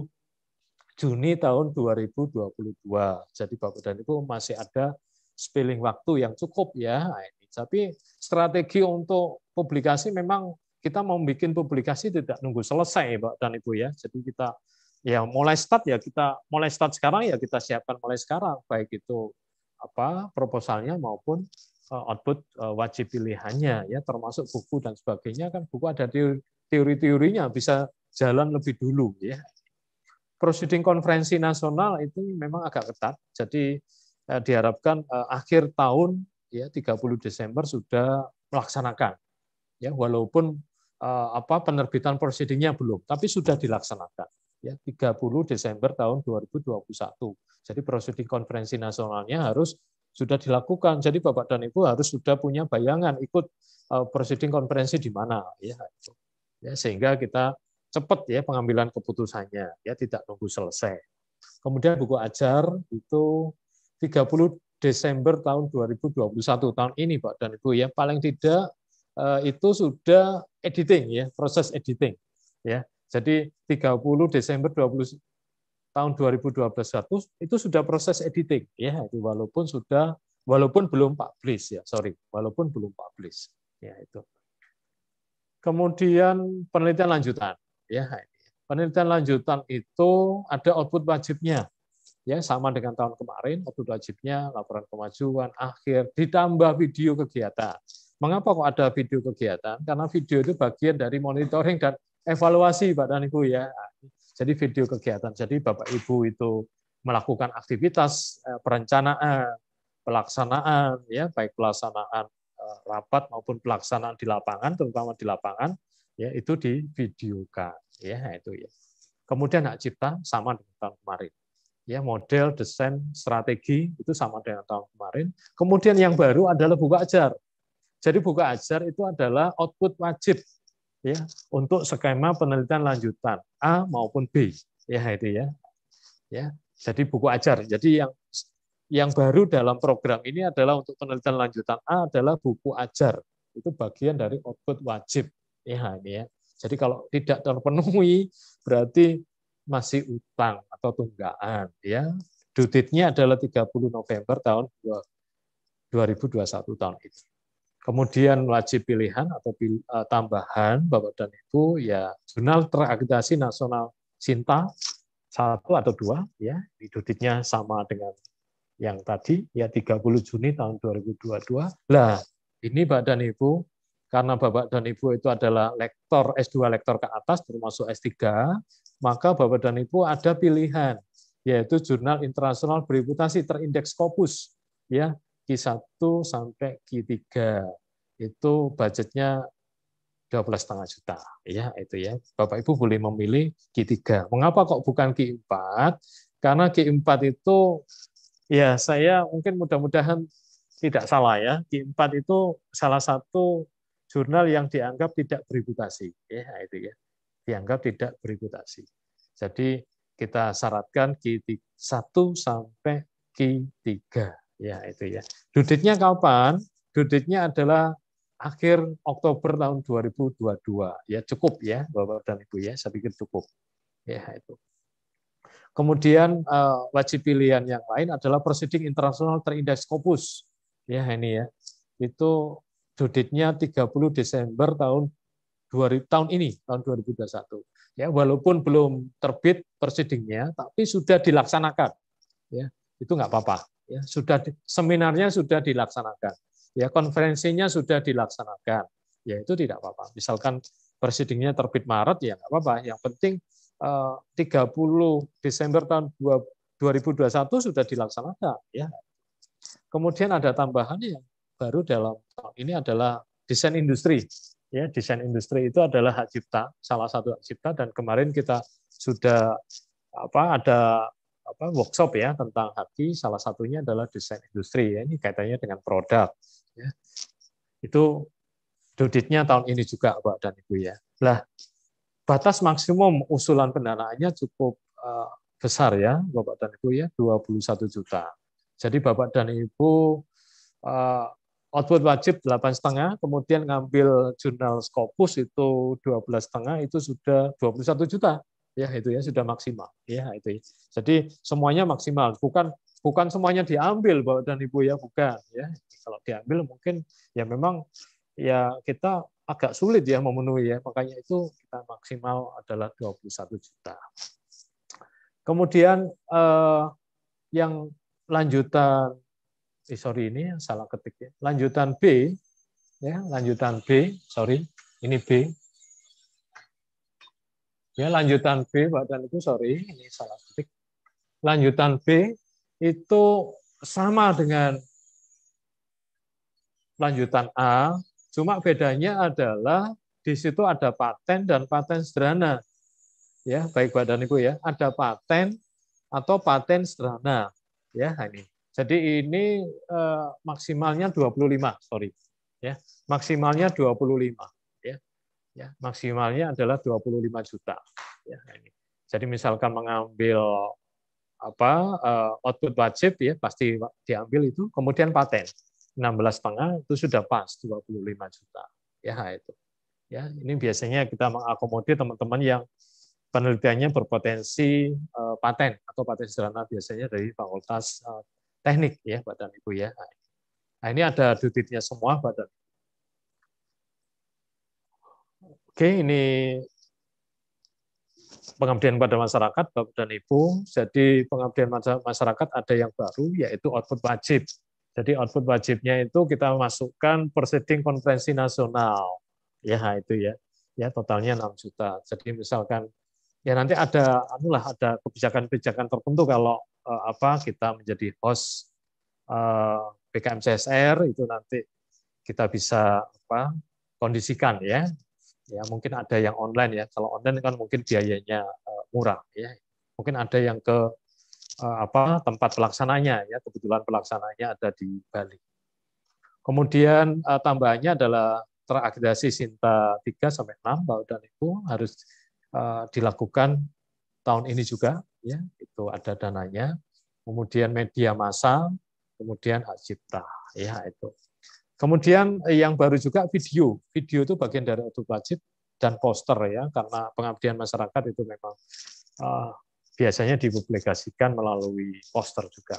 Juni tahun dua ribu dua puluh dua. Jadi Bapak dan Ibu masih ada spilling waktu yang cukup ya. Tapi strategi untuk publikasi memang kita mau bikin publikasi tidak nunggu selesai Pak dan Ibu ya. Jadi kita ya mulai start ya kita mulai start sekarang ya kita siapkan mulai sekarang baik itu apa proposalnya maupun output wajib pilihannya ya termasuk buku dan sebagainya kan buku ada teori-teorinya bisa jalan lebih dulu ya. Proceeding konferensi nasional itu memang agak ketat. Jadi diharapkan akhir tahun ya tiga puluh Desember sudah melaksanakan ya walaupun apa penerbitan proceedingnya belum tapi sudah dilaksanakan ya tiga puluh Desember tahun dua ribu dua puluh satu. Jadi proceeding konferensi nasionalnya harus sudah dilakukan. Jadi Bapak dan Ibu harus sudah punya bayangan ikut proceeding konferensi di mana ya. Ya sehingga kita cepat ya pengambilan keputusannya ya tidak nunggu selesai. Kemudian buku ajar itu tiga puluh Desember tahun dua ribu dua puluh satu tahun ini Pak dan Ibu ya paling tidak itu sudah editing ya proses editing ya. Jadi tiga puluh Desember tahun dua ribu dua puluh satu itu sudah proses editing ya itu walaupun sudah walaupun belum publish ya sorry walaupun belum publish ya itu. Kemudian penelitian lanjutan ya penelitian lanjutan itu ada output wajibnya ya sama dengan tahun kemarin output wajibnya laporan kemajuan akhir ditambah video kegiatan. Mengapa kok ada video kegiatan? Karena video itu bagian dari monitoring dan evaluasi Pak dan Ibu ya. Jadi video kegiatan. Jadi Bapak Ibu itu melakukan aktivitas perencanaan, pelaksanaan ya baik pelaksanaan rapat maupun pelaksanaan di lapangan terutama di lapangan ya itu divideokan ya itu ya. Kemudian hak cipta sama dengan tahun kemarin. Ya model desain strategi itu sama dengan tahun kemarin. Kemudian yang baru adalah buku ajar. Jadi buku ajar itu adalah output wajib ya untuk skema penelitian lanjutan A maupun B ya itu ya. Ya. Jadi buku ajar. Jadi yang yang baru dalam program ini adalah untuk penelitian lanjutan A adalah buku ajar. Itu bagian dari output wajib ya ini ya. Jadi kalau tidak terpenuhi berarti masih utang atau tunggakan ya. Due date-nya adalah tiga puluh November tahun dua ribu dua puluh satu tahun itu. Kemudian wajib pilihan atau pil, uh, tambahan Bapak dan Ibu ya jurnal terakreditasi nasional Sinta satu atau dua ya duditnya sama dengan yang tadi ya tiga puluh Juni tahun dua ribu dua puluh dua. Lah, ini Bapak dan Ibu, karena Bapak dan Ibu itu adalah lektor S dua lektor ke atas termasuk S tiga, maka Bapak dan Ibu ada pilihan yaitu jurnal internasional bereputasi terindeks Scopus ya, Q satu sampai Q tiga. Itu budgetnya dua belas koma lima juta ya, itu ya. Bapak Ibu boleh memilih Q tiga. Mengapa kok bukan Q empat? Karena Q empat itu ya, saya mungkin mudah-mudahan tidak salah ya. Q empat itu salah satu jurnal yang dianggap tidak bereputasi, ya itu ya. Dianggap tidak bereputasi. Jadi kita syaratkan Q satu sampai Q tiga, ya itu ya. Due date-nya kapan? Due date-nya adalah akhir Oktober tahun dua ribu dua puluh dua. Ya cukup ya, Bapak dan Ibu ya. Saya pikir cukup. Ya itu. Kemudian wajib pilihan yang lain adalah proceeding internasional terindeks Scopus. Ya ini ya. Itu due date-nya tiga puluh Desember tahun dua ribu, tahun ini, tahun dua ribu dua puluh satu. Ya, walaupun belum terbit proceeding-nya, tapi sudah dilaksanakan. Ya, itu nggak apa-apa. Ya, sudah seminarnya sudah dilaksanakan. Ya, konferensinya sudah dilaksanakan. Ya, itu tidak apa-apa. Misalkan proceeding-nya terbit Maret, ya nggak apa-apa. Yang penting tiga puluh Desember tahun dua ribu dua puluh satu sudah dilaksanakan. Ya. Kemudian ada tambahan yang baru dalam tahun ini adalah desain industri. Ya, desain industri itu adalah hak cipta, salah satu hak cipta, dan kemarin kita sudah apa ada apa workshop ya tentang haki, salah satunya adalah desain industri. Ya. Ini kaitannya dengan produk. Ya. Itu due date-nya tahun ini juga, Pak dan Ibu ya. Lah, batas maksimum usulan pendanaannya cukup uh, besar ya, Bapak dan Ibu ya, dua puluh satu juta. Jadi Bapak dan Ibu uh, output wajib delapan koma lima, kemudian ngambil jurnal Scopus itu dua belas koma lima, itu sudah dua puluh satu juta. Ya, itu ya sudah maksimal. Ya, itu. Ya. Jadi semuanya maksimal, bukan bukan semuanya diambil Bapak dan Ibu ya, bukan ya. Kalau diambil mungkin ya memang ya kita agak sulit ya memenuhi ya, makanya itu kita maksimal adalah dua puluh satu juta. Kemudian eh, yang lanjutan, eh, sorry ini salah ketik ya, lanjutan B, ya lanjutan B, sorry ini B, ya lanjutan B, Pak dan Ibu, sorry ini salah ketik. Lanjutan B itu sama dengan lanjutan A. Cuma bedanya adalah di situ ada paten dan paten sederhana. Ya, baik Bapak dan Ibu ya, ada paten atau paten sederhana. Ya, ini. Jadi ini eh, maksimalnya dua puluh lima, sorry. Ya, maksimalnya dua puluh lima, ya. Ya, maksimalnya adalah dua puluh lima juta. Ya, ini. Jadi misalkan mengambil apa eh, output wajib ya pasti diambil itu, kemudian paten enam belas koma lima itu sudah pas dua puluh lima juta. Ya, itu. Ya, ini biasanya kita mengakomodir teman-teman yang penelitiannya berpotensi uh, paten atau paten sederhana biasanya dari fakultas uh, teknik ya, Pak dan Ibu ya. Nah, ini ada due date-nya semua, Pak dan Ibu. Oke, ini pengabdian pada masyarakat, Bapak dan Ibu. Jadi pengabdian masyarakat ada yang baru yaitu output wajib. Jadi output wajibnya itu kita masukkan proceeding konferensi nasional. Ya, itu ya. Ya, totalnya enam juta. Jadi misalkan ya nanti ada anulah ada kebijakan-kebijakan tertentu kalau eh, apa kita menjadi host eh, B K M C S R itu nanti kita bisa apa kondisikan ya. Ya, mungkin ada yang online ya. Kalau online kan mungkin biayanya eh, murah ya. Mungkin ada yang ke apa tempat pelaksananya ya, kebetulan pelaksananya ada di Bali. Kemudian tambahannya adalah terakreditasi Sinta tiga sampai enam Bapak dan Ibu harus dilakukan tahun ini juga ya, itu ada dananya. Kemudian media massa, kemudian hak cipta ya itu. Kemudian yang baru juga video. Video itu bagian dari output wajib dan poster ya, karena pengabdian masyarakat itu memang uh, biasanya dipublikasikan melalui poster juga.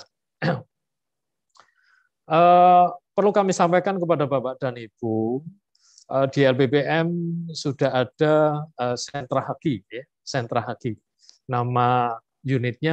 uh, perlu kami sampaikan kepada Bapak dan Ibu, uh, di L P B M sudah ada uh, sentra haki, ya, sentra haki. Nama unitnya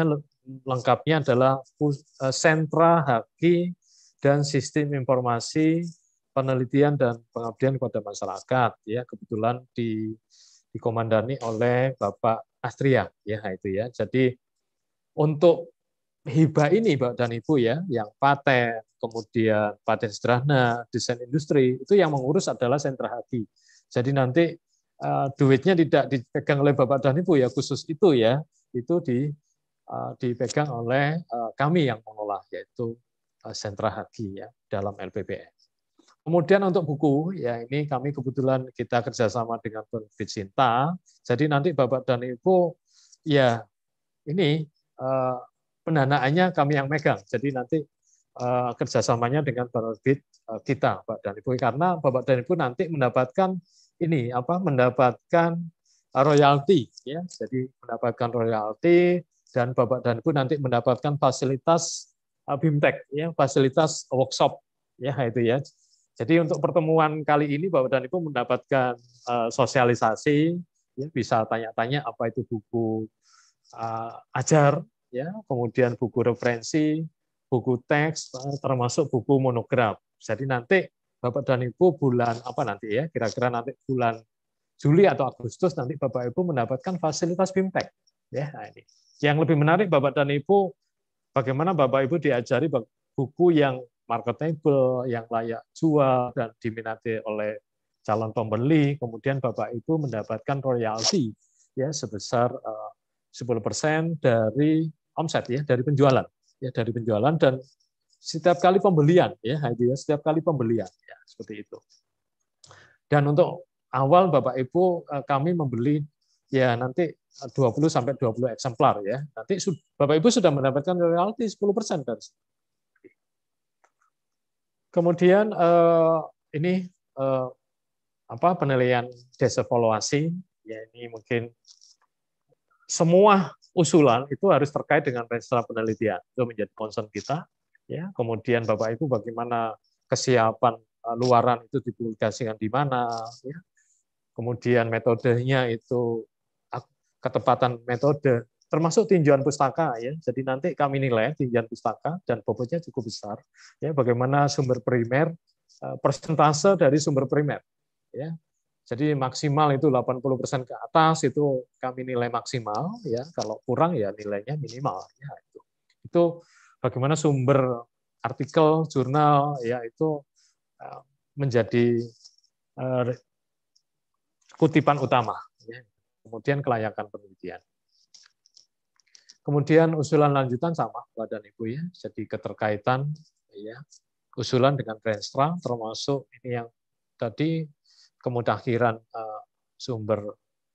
lengkapnya adalah Sentra Haki dan Sistem Informasi Penelitian dan Pengabdian kepada Masyarakat. Ya, kebetulan di, dikomandani oleh Bapak Astria. Ya, itu ya. Jadi untuk hibah ini, Bapak dan Ibu ya, yang paten, kemudian paten sederhana, desain industri, itu yang mengurus adalah Sentra Haki. Jadi nanti uh, duitnya tidak dipegang oleh Bapak dan Ibu ya, khusus itu ya, itu di uh, dipegang oleh uh, kami yang mengolah, yaitu uh, Sentra Haki ya dalam L P P M. Kemudian untuk buku ya, ini kami kebetulan kita kerjasama dengan penerbit Sinta. Jadi nanti Bapak dan Ibu ya ini uh, pendanaannya kami yang megang. Jadi nanti uh, kerjasamanya dengan penerbit uh, kita, Bapak dan Ibu, karena Bapak dan Ibu nanti mendapatkan ini apa? Mendapatkan royalti, ya. Jadi mendapatkan royalti dan Bapak dan Ibu nanti mendapatkan fasilitas uh, BIMTEK, ya, fasilitas workshop, ya itu ya. Jadi untuk pertemuan kali ini Bapak dan Ibu mendapatkan uh, sosialisasi, ya, bisa tanya-tanya apa itu buku uh, ajar. Ya, kemudian buku referensi, buku teks, termasuk buku monograf. Jadi nanti Bapak dan Ibu bulan apa nanti ya, kira-kira nanti bulan Juli atau Agustus nanti Bapak Ibu mendapatkan fasilitas BIMTEK. Ya, nah ini. Yang lebih menarik Bapak dan Ibu, bagaimana Bapak Ibu diajari buku yang marketable, yang layak jual dan diminati oleh calon pembeli. Kemudian Bapak Ibu mendapatkan royalti ya sebesar uh, sepuluh persen dari omset ya, dari penjualan ya, dari penjualan dan setiap kali pembelian ya, ya setiap kali pembelian ya, seperti itu. Dan untuk awal Bapak Ibu kami membeli ya nanti dua puluh sampai dua puluh eksemplar ya. Nanti Bapak Ibu sudah mendapatkan royalti sepuluh persen dari. Kemudian eh, ini eh, apa penilaian desevaluasi ya, ini mungkin semua usulan itu harus terkait dengan rencana penelitian. Itu menjadi concern kita. Ya. Kemudian Bapak Ibu bagaimana kesiapan luaran itu dipublikasikan di mana. Ya. Kemudian metodenya itu ketepatan metode, termasuk tinjauan pustaka. Ya. Jadi nanti kami nilai tinjauan pustaka dan bobotnya cukup besar. Ya. Bagaimana sumber primer, persentase dari sumber primer. Ya. Jadi maksimal itu delapan puluh persen ke atas itu kami nilai maksimal ya, kalau kurang ya nilainya minimal ya itu. Itu bagaimana sumber artikel jurnal ya itu menjadi kutipan utama ya. Kemudian kelayakan penelitian. Kemudian usulan lanjutan sama Bapak dan Ibu ya, jadi keterkaitan ya usulan dengan Renstra termasuk ini yang tadi kemudahkiran uh, sumber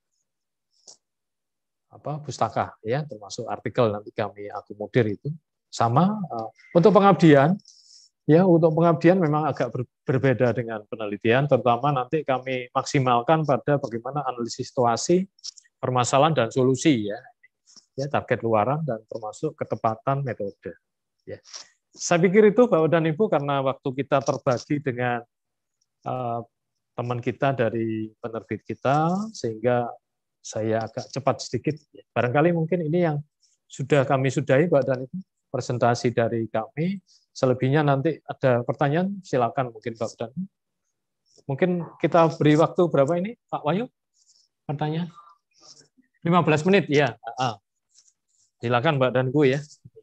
apa pustaka ya, termasuk artikel nanti kami akomodir itu sama. Uh, untuk pengabdian ya, untuk pengabdian memang agak ber, berbeda dengan penelitian, terutama nanti kami maksimalkan pada bagaimana analisis situasi, permasalahan dan solusi ya, ya target luaran dan termasuk ketepatan metode. Ya. Saya pikir itu Bapak dan Ibu, karena waktu kita terbagi dengan uh, teman kita dari penerbit kita, sehingga saya agak cepat sedikit. Barangkali mungkin ini yang sudah kami sudahi, Pak dan Ibu, presentasi dari kami. Selebihnya nanti ada pertanyaan, silakan mungkin Pak dan Ibu. Mungkin kita beri waktu berapa ini, Pak Wahyu? Pertanyaan? lima belas menit, ya. Silakan Mbak dan Ibu ya.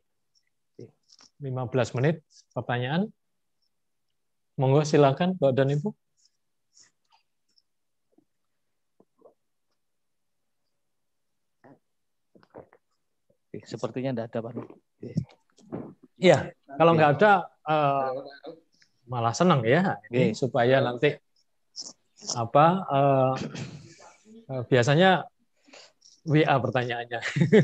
lima belas menit pertanyaan. Monggo silakan Mbak dan Ibu. Sepertinya tidak ada, Pak. Iya, kalau nggak ada uh, malah senang ya, ini supaya nanti apa uh, uh, biasanya W A pertanyaannya.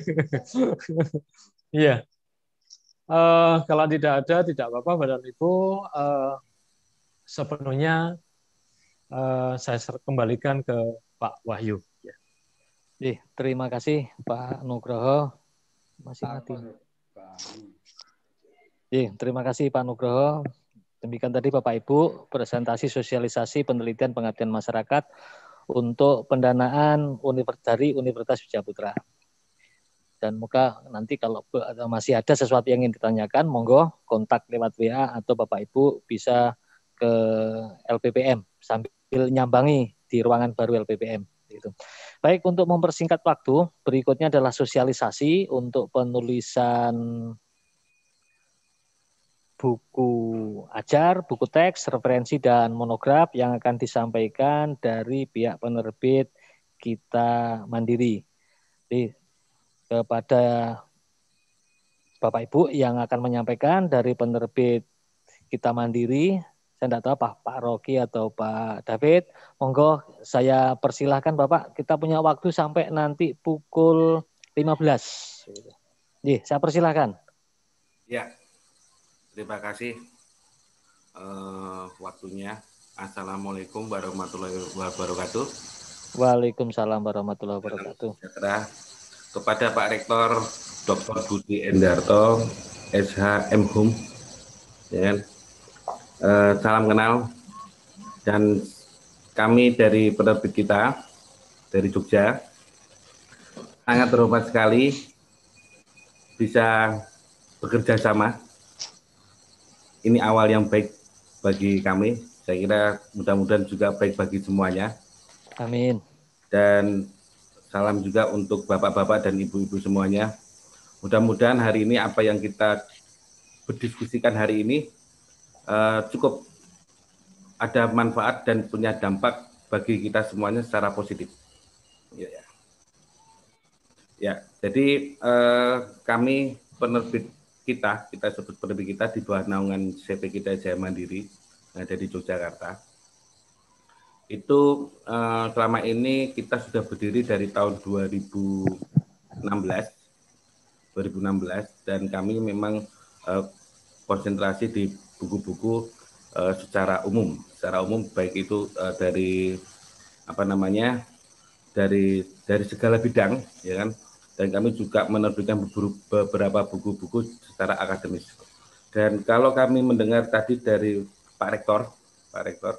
Iya, uh, kalau tidak ada tidak apa-apa, Bapak Ibu. Uh, sepenuhnya uh, saya kembalikan ke Pak Wahyu. Ya. Eh, terima kasih Pak Nugroho. Masih mati. Eh, terima kasih Pak Nugroho. Demikian tadi Bapak Ibu presentasi sosialisasi penelitian pengabdian masyarakat untuk pendanaan dari Universitas Wijaya Putra. Dan moga nanti kalau masih ada sesuatu yang ingin ditanyakan, monggo kontak lewat W A atau Bapak Ibu bisa ke L P P M sambil nyambangi di ruangan baru L P P M. Gitu. Baik, untuk mempersingkat waktu, berikutnya adalah sosialisasi untuk penulisan buku ajar, buku teks, referensi, dan monograf yang akan disampaikan dari pihak penerbit Kita Mandiri. Jadi, kepada Bapak Ibu yang akan menyampaikan dari penerbit Kita Mandiri, saya tidak tahu Pak, Pak Rocky atau Pak David, monggo saya persilahkan Bapak, kita punya waktu sampai nanti pukul lima belas. Jadi, saya persilahkan. Ya, terima kasih uh, waktunya. Assalamualaikum warahmatullahi wabarakatuh. Waalaikumsalam warahmatullahi wabarakatuh. Kepada Pak Rektor Doktor Budi Endarto, S H M Hum, ya, eh, salam kenal, dan kami dari penerbit kita dari Jogja sangat terhormat sekali bisa bekerja sama. Ini awal yang baik bagi kami. Saya kira mudah-mudahan juga baik bagi semuanya. Amin. Dan salam juga untuk bapak-bapak dan ibu-ibu semuanya. Mudah-mudahan hari ini apa yang kita berdiskusikan hari ini uh, cukup ada manfaat dan punya dampak bagi kita semuanya secara positif. Ya, ya. Ya, jadi uh, kami penerbit kita, kita sebut penerbit kita di bawah naungan C P Kita Jaya Mandiri yang ada di Yogyakarta. Itu uh, selama ini kita sudah berdiri dari tahun dua ribu enam belas dan kami memang uh, konsentrasi di buku-buku uh, secara umum, secara umum baik itu uh, dari apa namanya dari dari segala bidang, ya kan? Dan kami juga menerbitkan beberapa buku-buku secara akademis. Dan kalau kami mendengar tadi dari Pak Rektor, Pak Rektor.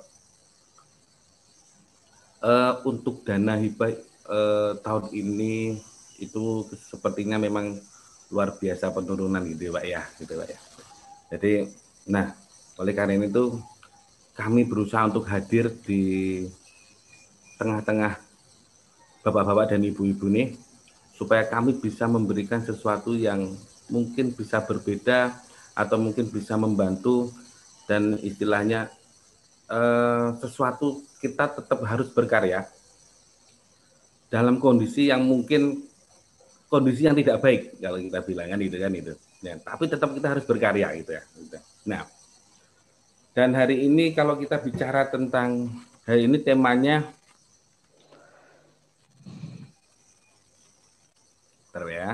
Uh, untuk dana hibah uh, tahun ini itu sepertinya memang luar biasa penurunan gitu ya Pak ya, gitu Pak ya. Jadi, nah oleh karena itu kami berusaha untuk hadir di tengah-tengah bapak-bapak dan ibu-ibu nih supaya kami bisa memberikan sesuatu yang mungkin bisa berbeda atau mungkin bisa membantu dan istilahnya Uh, sesuatu kita tetap harus berkarya dalam kondisi yang mungkin kondisi yang tidak baik kalau kita bilang kan itu kan itu. Ya, tapi tetap kita harus berkarya gitu ya. Nah, dan hari ini kalau kita bicara tentang hari ini temanya bentar ya.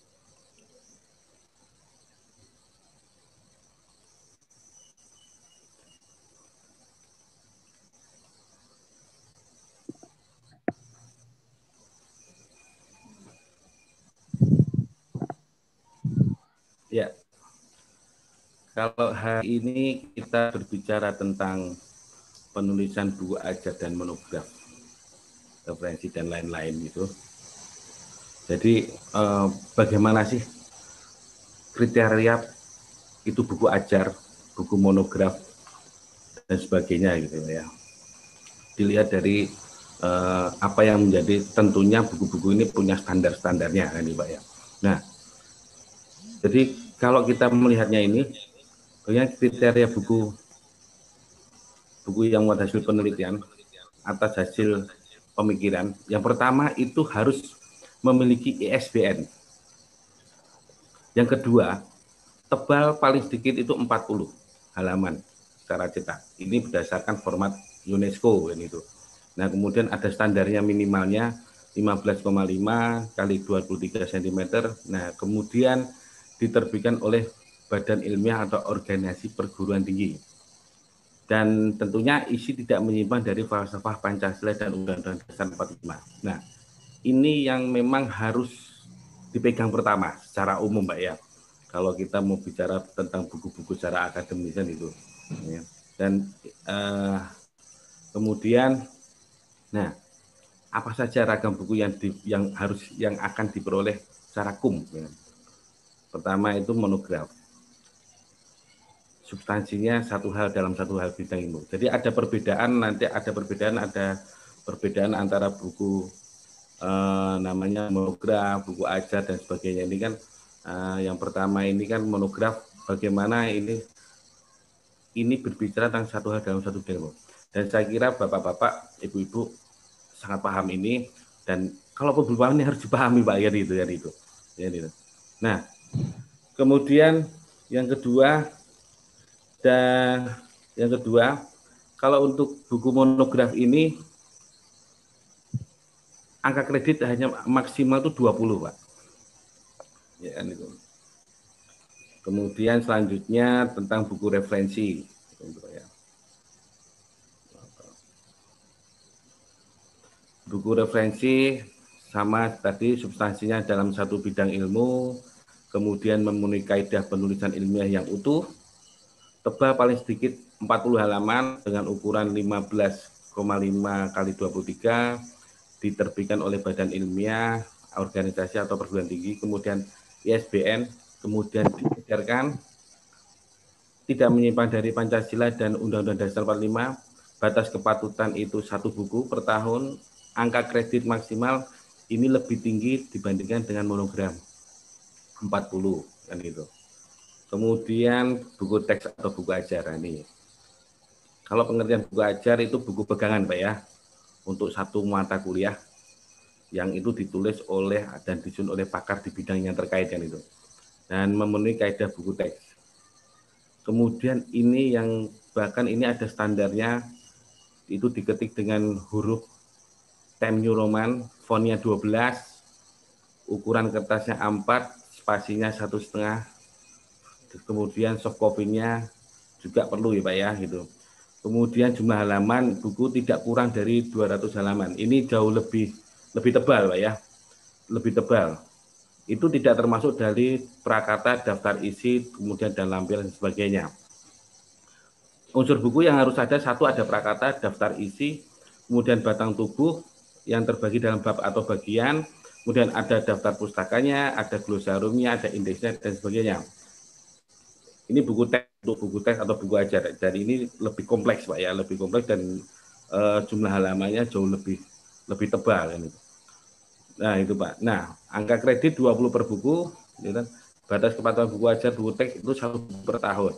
Ya, kalau hari ini kita berbicara tentang penulisan buku ajar dan monograf, referensi dan lain-lain gitu. Jadi eh, bagaimana sih kriteria itu buku ajar, buku monograf dan sebagainya gitu ya. Dilihat dari eh, apa yang menjadi tentunya buku-buku ini punya standar-standarnya kan Pak ya. Nah, jadi kalau kita melihatnya ini, banyak kriteria buku buku yang membuat hasil penelitian atas hasil pemikiran. Yang pertama itu harus memiliki I S B N. Yang kedua, tebal paling sedikit itu empat puluh halaman secara cetak. Ini berdasarkan format UNESCO kan itu. Nah, kemudian ada standarnya minimalnya lima belas koma lima kali dua puluh tiga sentimeter. Nah, kemudian diterbitkan oleh badan ilmiah atau organisasi perguruan tinggi. Dan tentunya isi tidak menyimpang dari falsafah Pancasila dan Undang-Undang Dasar empat puluh lima. Nah, ini yang memang harus dipegang pertama secara umum, Mbak ya. Kalau kita mau bicara tentang buku-buku secara akademis itu. Ya. Dan eh, kemudian, nah, apa saja ragam buku yang di, yang harus yang akan diperoleh secara kum. Ya. Pertama itu monograf. Substansinya satu hal dalam satu hal bidang ilmu. Jadi ada perbedaan, nanti ada perbedaan, ada perbedaan antara buku eh, namanya monograf, buku ajar dan sebagainya. Ini kan eh, yang pertama ini kan monograf, bagaimana ini ini berbicara tentang satu hal dalam satu bidang ilmu. Dan saya kira bapak-bapak, ibu-ibu sangat paham ini, dan kalau belum paham ini harus dipahami Pak ya itu ya itu. Ya, itu. Nah, kemudian yang kedua dan yang kedua, kalau untuk buku monograf ini angka kredit hanya maksimal itu dua puluh, Pak. Ya, itu. Kemudian selanjutnya tentang buku referensi. Buku referensi sama tadi substansinya dalam satu bidang ilmu, kemudian memenuhi kaidah penulisan ilmiah yang utuh, tebal paling sedikit empat puluh halaman dengan ukuran lima belas koma lima kali dua puluh tiga, diterbitkan oleh badan ilmiah, organisasi atau perguruan tinggi, kemudian I S B N, kemudian diedarkan, tidak menyimpang dari Pancasila dan Undang-Undang Dasar empat puluh lima, batas kepatutan itu satu buku per tahun, angka kredit maksimal ini lebih tinggi dibandingkan dengan monogram, empat puluh, kan gitu. Kemudian buku teks atau buku ajar ini. Kalau pengertian buku ajar itu buku pegangan Pak ya, untuk satu mata kuliah yang itu ditulis oleh dan disusun oleh pakar di bidang yang terkait kan itu. Dan memenuhi kaidah buku teks. Kemudian ini yang bahkan ini ada standarnya, itu diketik dengan huruf Times New Roman, fontnya dua belas, ukuran kertasnya A empat, spasinya satu setengah. Kemudian soft copy-nya juga perlu ya Pak ya gitu. Kemudian jumlah halaman buku tidak kurang dari dua ratus halaman. Ini jauh lebih lebih tebal Pak ya. Lebih tebal. Itu tidak termasuk dari prakata, daftar isi, kemudian dan lampiran dan sebagainya. Unsur buku yang harus ada, satu ada prakata, daftar isi, kemudian batang tubuh yang terbagi dalam bab atau bagian, kemudian ada daftar pustakanya, ada glosariumnya, ada indeksnya dan sebagainya. Ini buku teks untuk buku teks atau buku ajar. Jadi ini lebih kompleks Pak ya, lebih kompleks dan e, jumlah halamannya jauh lebih lebih tebal kan itu. Nah, itu Pak. Nah, angka kredit dua puluh per buku, ya kan? Batas kepatuhan buku ajar, buku teks itu satu buku per tahun.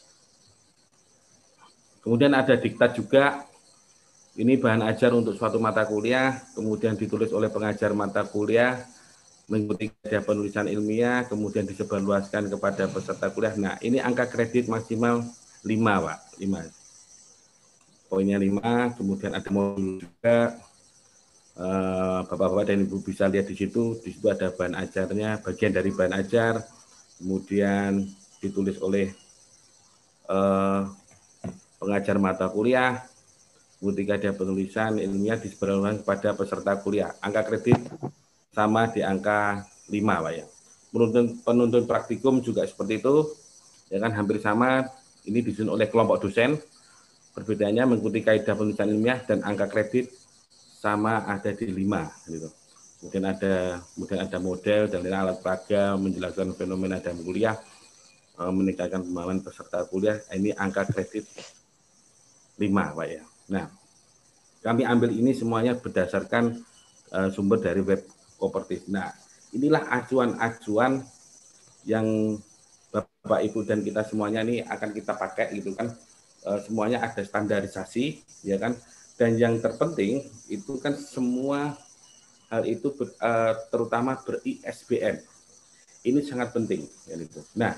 Kemudian ada diktat juga. Ini bahan ajar untuk suatu mata kuliah, kemudian ditulis oleh pengajar mata kuliah, mengikuti kaidah penulisan ilmiah, kemudian disebarluaskan kepada peserta kuliah. Nah, ini angka kredit maksimal lima, Pak. lima. Poinnya lima, kemudian ada modul juga. Bapak-bapak dan Ibu bisa lihat di situ. Di situ ada bahan ajarnya, bagian dari bahan ajar, kemudian ditulis oleh eh, pengajar mata kuliah, mengikuti kaidah penulisan ilmiah, disebarluaskan kepada peserta kuliah. Angka kredit sama di angka lima Pak ya. Penuntun, penuntun praktikum juga seperti itu, ya kan hampir sama. Ini disusun oleh kelompok dosen. Perbedaannya mengikuti kaidah penulisan ilmiah dan angka kredit sama ada di lima. Gitu. Kemudian ada kemudian ada model dan alat peraga, menjelaskan fenomena dalam kuliah, meningkatkan pemahaman peserta kuliah. Ini angka kredit lima Pak ya. Nah, kami ambil ini semuanya berdasarkan uh, sumber dari web kooperatif. Nah, inilah acuan-acuan yang Bapak Ibu dan kita semuanya ini akan kita pakai gitu kan. E, semuanya ada standarisasi ya kan. Dan yang terpenting itu kan semua hal itu ber, e, terutama ber-I S B N. Ini sangat penting ya gitu. Nah,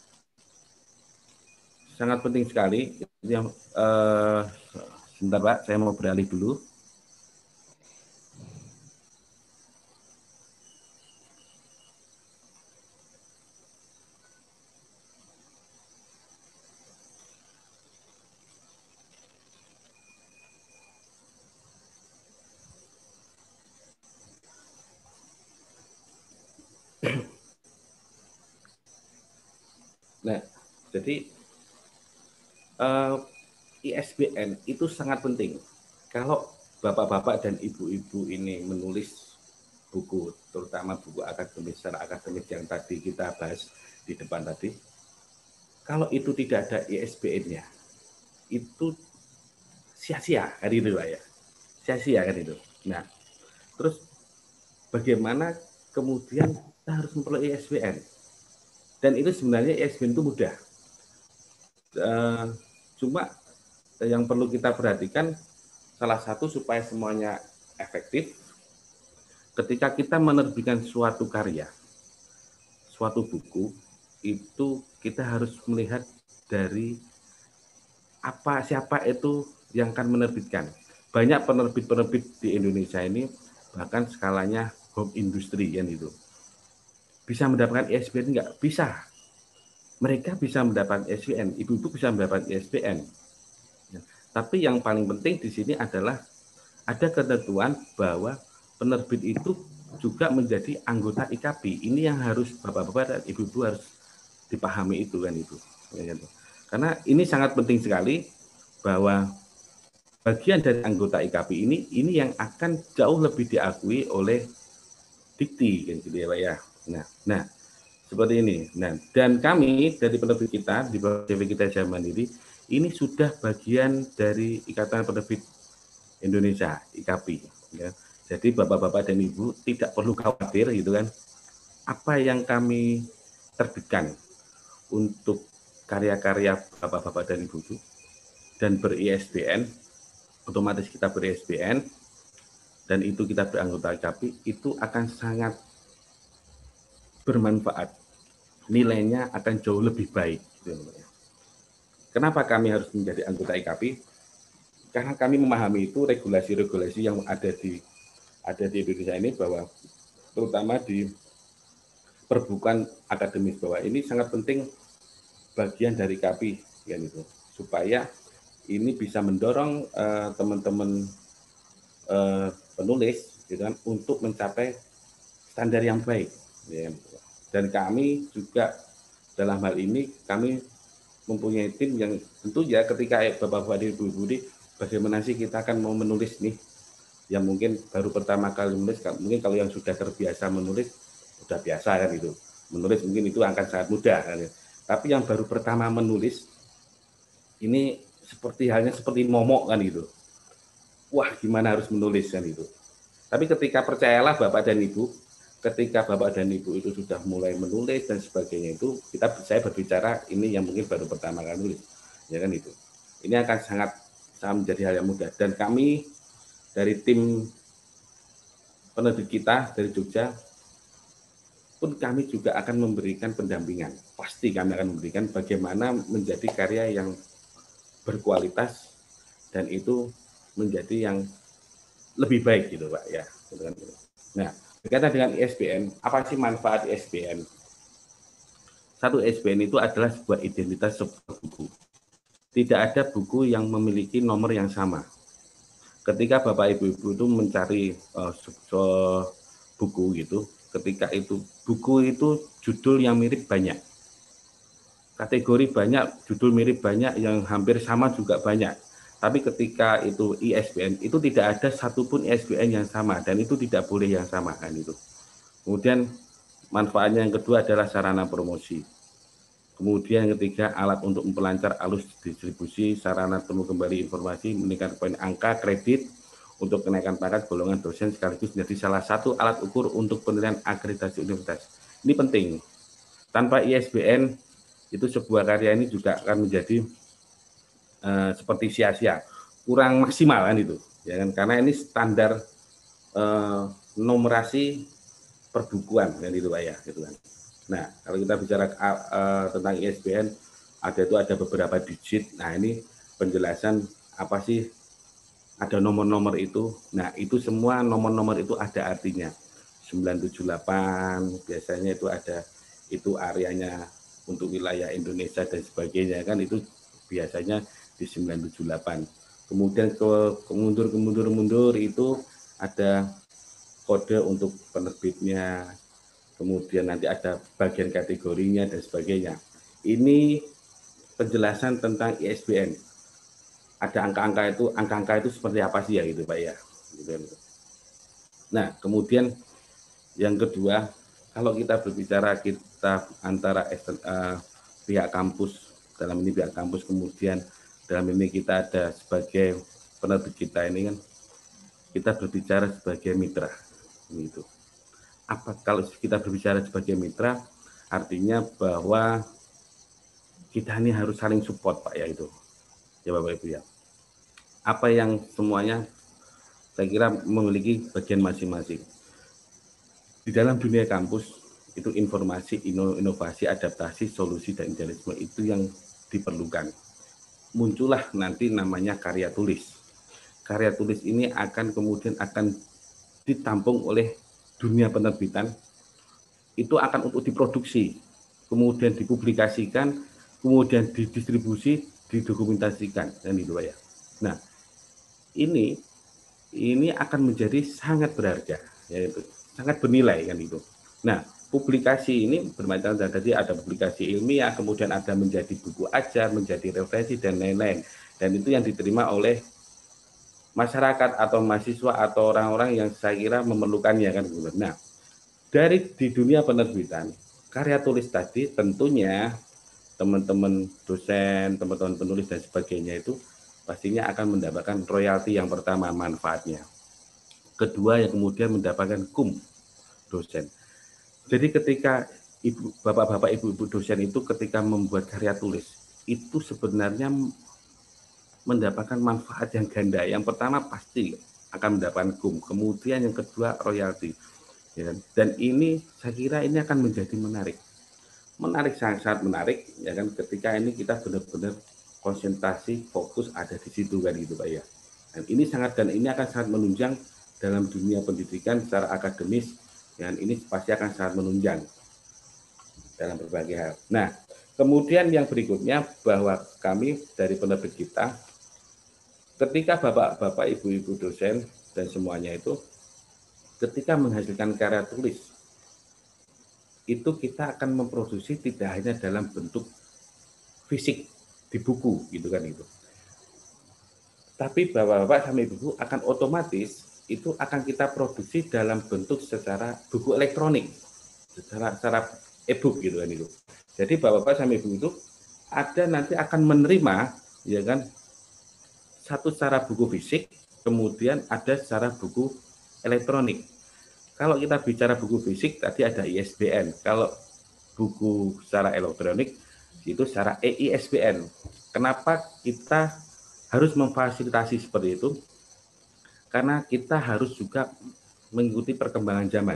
sangat penting sekali. Yang e, sebentar Pak, saya mau beralih dulu. Nah, jadi uh, I S B N itu sangat penting. Kalau bapak-bapak dan ibu-ibu ini menulis buku, terutama buku akademis, secara akademis yang tadi kita bahas di depan tadi, kalau itu tidak ada I S B N-nya, itu sia-sia kan itu Pak ya, sia-sia kan itu. Nah, terus bagaimana kemudian kita harus memperoleh I S B N? Dan itu sebenarnya I S B N itu mudah. Uh, cuma yang perlu kita perhatikan, salah satu supaya semuanya efektif, ketika kita menerbitkan suatu karya, suatu buku, itu kita harus melihat dari apa siapa itu yang akan menerbitkan. Banyak penerbit-penerbit di Indonesia ini bahkan skalanya home industry kan itu. Bisa mendapatkan I S B N enggak? Bisa. Mereka bisa mendapatkan I S B N, ibu-ibu bisa mendapatkan I S B N. Ya. Tapi yang paling penting di sini adalah ada ketentuan bahwa penerbit itu juga menjadi anggota I K P. Ini yang harus bapak-bapak dan ibu-ibu harus dipahami itu kan itu. Karena ini sangat penting sekali bahwa bagian dari anggota I K P ini ini yang akan jauh lebih diakui oleh Dikti kan gitu ya Pak ya. Nah, nah seperti ini. Nah, dan kami dari penerbit kita di bawah C V Kita Jaya Mandiri ini sudah bagian dari Ikatan Penerbit Indonesia I K P. Ya. Jadi bapak-bapak dan ibu tidak perlu khawatir gitu kan. Apa yang kami terbitkan untuk karya-karya bapak-bapak dan ibu dan ber-I S B N, otomatis kita ber-I S B N dan itu kita beranggota I K P, itu akan sangat bermanfaat. Nilainya akan jauh lebih baik. Kenapa kami harus menjadi anggota I K P? Karena kami memahami itu regulasi-regulasi yang ada di ada di Indonesia ini, bahwa terutama di perbukuan akademis, bahwa ini sangat penting bagian dari I K P ya itu, supaya ini bisa mendorong teman-teman uh, uh, penulis gitu kan, untuk mencapai standar yang baik ya. Dan kami juga dalam hal ini kami mempunyai tim yang tentu ya ketika bapak-bapak dan ibu-ibu ini bagaimana sih kita akan mau menulis nih, yang mungkin baru pertama kali menulis, mungkin kalau yang sudah terbiasa menulis sudah biasa kan itu menulis, mungkin itu akan sangat mudah kan ya. Tapi yang baru pertama menulis ini seperti halnya seperti momok kan itu, wah gimana harus menulis kan itu. Tapi ketika percayalah bapak dan ibu, ketika bapak dan ibu itu sudah mulai menulis dan sebagainya, itu kita saya berbicara ini yang mungkin baru pertama kali nulis ya kan itu, ini akan sangat sangat menjadi hal yang mudah. Dan kami dari tim penerbit kita dari Jogja pun kami juga akan memberikan pendampingan, pasti kami akan memberikan bagaimana menjadi karya yang berkualitas dan itu menjadi yang lebih baik gitu Pak ya. Nah, berkaitan dengan I S B N, apa sih manfaat I S B N? Satu, I S B N itu adalah sebuah identitas sebuah buku. Tidak ada buku yang memiliki nomor yang sama. Ketika Bapak Ibu-Ibu itu mencari uh, buku gitu, ketika itu buku itu judul yang mirip banyak. Kategori banyak, judul mirip banyak, yang hampir sama juga banyak. Tapi ketika itu I S B N, itu tidak ada satupun I S B N yang sama, dan itu tidak boleh yang sama kan itu. Kemudian manfaatnya yang kedua adalah sarana promosi. Kemudian yang ketiga, alat untuk memperlancar alur distribusi, sarana temu kembali informasi, meningkatkan poin angka kredit untuk kenaikan pangkat golongan dosen, sekaligus menjadi salah satu alat ukur untuk penilaian akreditasi universitas. Ini penting. Tanpa I S B N, itu sebuah karya ini juga akan menjadi Uh, seperti sia-sia, kurang maksimal kan itu, ya kan? Karena ini standar uh, numerasi perbukuan kan itu Pak ya, gitu kan. Nah, kalau kita bicara uh, tentang I S B N, ada itu ada beberapa digit. Nah, ini penjelasan apa sih ada nomor-nomor itu. Nah, itu semua nomor-nomor itu ada artinya. sembilan tujuh delapan biasanya itu ada, itu areanya untuk wilayah Indonesia dan sebagainya kan, itu biasanya di sembilan tujuh delapan. Kemudian ke mundur ke mundur mundur itu ada kode untuk penerbitnya. Kemudian nanti ada bagian kategorinya dan sebagainya. Ini penjelasan tentang I S B N. Ada angka-angka itu, angka-angka itu seperti apa sih ya gitu Pak ya. Nah, kemudian Yang kedua, kalau kita berbicara kita antara uh, pihak kampus, dalam ini pihak kampus, kemudian dalam ini kita ada sebagai penerbit kita ini kan, kita berbicara sebagai mitra. Gitu. Apa kalau kita berbicara sebagai mitra, artinya bahwa kita ini harus saling support Pak ya itu, ya Bapak Ibu ya. Apa yang semuanya saya kira memiliki bagian masing-masing. Di dalam dunia kampus itu informasi, inovasi, adaptasi, solusi dan idealisme itu yang diperlukan. Muncullah nanti namanya karya tulis. Karya tulis ini akan kemudian akan ditampung oleh dunia penerbitan, itu akan untuk diproduksi, kemudian dipublikasikan, kemudian didistribusi, didokumentasikan dan itu ya. Nah, ini ini akan menjadi sangat berharga, yaitu sangat bernilai kan itu. Nah, publikasi ini bermacam-macam, tadi ada publikasi ilmiah, kemudian ada menjadi buku ajar, menjadi referensi dan lain-lain. Dan itu yang diterima oleh masyarakat atau mahasiswa atau orang-orang yang saya kira memerlukannya kan. Nah, dari di dunia penerbitan, karya tulis tadi tentunya teman-teman dosen, teman-teman penulis dan sebagainya itu pastinya akan mendapatkan royalti yang pertama, manfaatnya. Kedua, yang kemudian mendapatkan kum dosen. Jadi ketika ibu, bapak-bapak, ibu-ibu dosen itu ketika membuat karya tulis, itu sebenarnya mendapatkan manfaat yang ganda. Yang pertama pasti akan mendapatkan kum, kemudian yang kedua royalti. Ya, dan ini saya kira ini akan menjadi menarik. Menarik, sangat-sangat menarik ya kan, ketika ini kita benar-benar konsentrasi fokus ada di situ kan gitu Pak ya. Dan ini sangat dan ini akan sangat menunjang dalam dunia pendidikan secara akademis, dan ini pasti akan sangat menunjang dalam berbagai hal. Nah, kemudian yang berikutnya bahwa kami dari penerbit kita, ketika bapak-bapak, ibu-ibu dosen dan semuanya itu, ketika menghasilkan karya tulis, itu kita akan memproduksi tidak hanya dalam bentuk fisik di buku gitu kan itu. Tapi bapak-bapak sama ibu akan otomatis itu akan kita produksi dalam bentuk secara buku elektronik, secara secara e-book gitu kan itu. Jadi bapak-bapak sama ibu itu ada nanti akan menerima ya kan satu secara buku fisik, kemudian ada secara buku elektronik. Kalau kita bicara buku fisik tadi ada I S B N, kalau buku secara elektronik itu secara E I S B N. Kenapa kita harus memfasilitasi seperti itu? Karena kita harus juga mengikuti perkembangan zaman.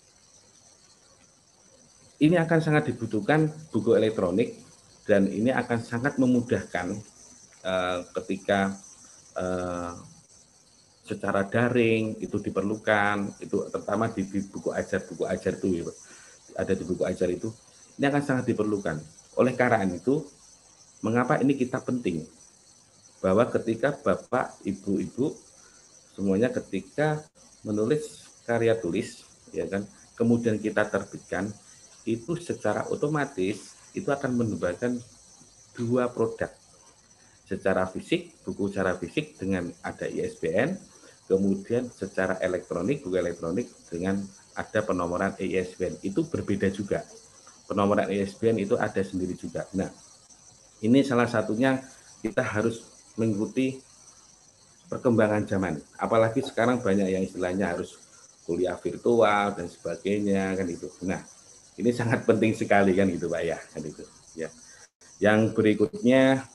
Ini akan sangat dibutuhkan buku elektronik, dan ini akan sangat memudahkan uh, ketika uh, secara daring itu diperlukan, itu terutama di, di buku ajar, buku ajar itu ada di buku ajar itu, ini akan sangat diperlukan. Oleh karena itu, mengapa ini kita penting? Bahwa ketika Bapak, Ibu-ibu semuanya ketika menulis karya tulis, ya kan, kemudian kita terbitkan, itu secara otomatis itu akan mendapatkan dua produk. Secara fisik, buku secara fisik dengan ada I S B N, kemudian secara elektronik, buku elektronik dengan ada penomoran I S B N. Itu berbeda juga. Penomoran I S B N itu ada sendiri juga. Nah, ini salah satunya kita harus mengikuti perkembangan zaman. Apalagi sekarang banyak yang istilahnya harus kuliah virtual dan sebagainya kan itu. Nah, ini sangat penting sekali kan gitu Pak ya, kan itu. Ya. Yang berikutnya,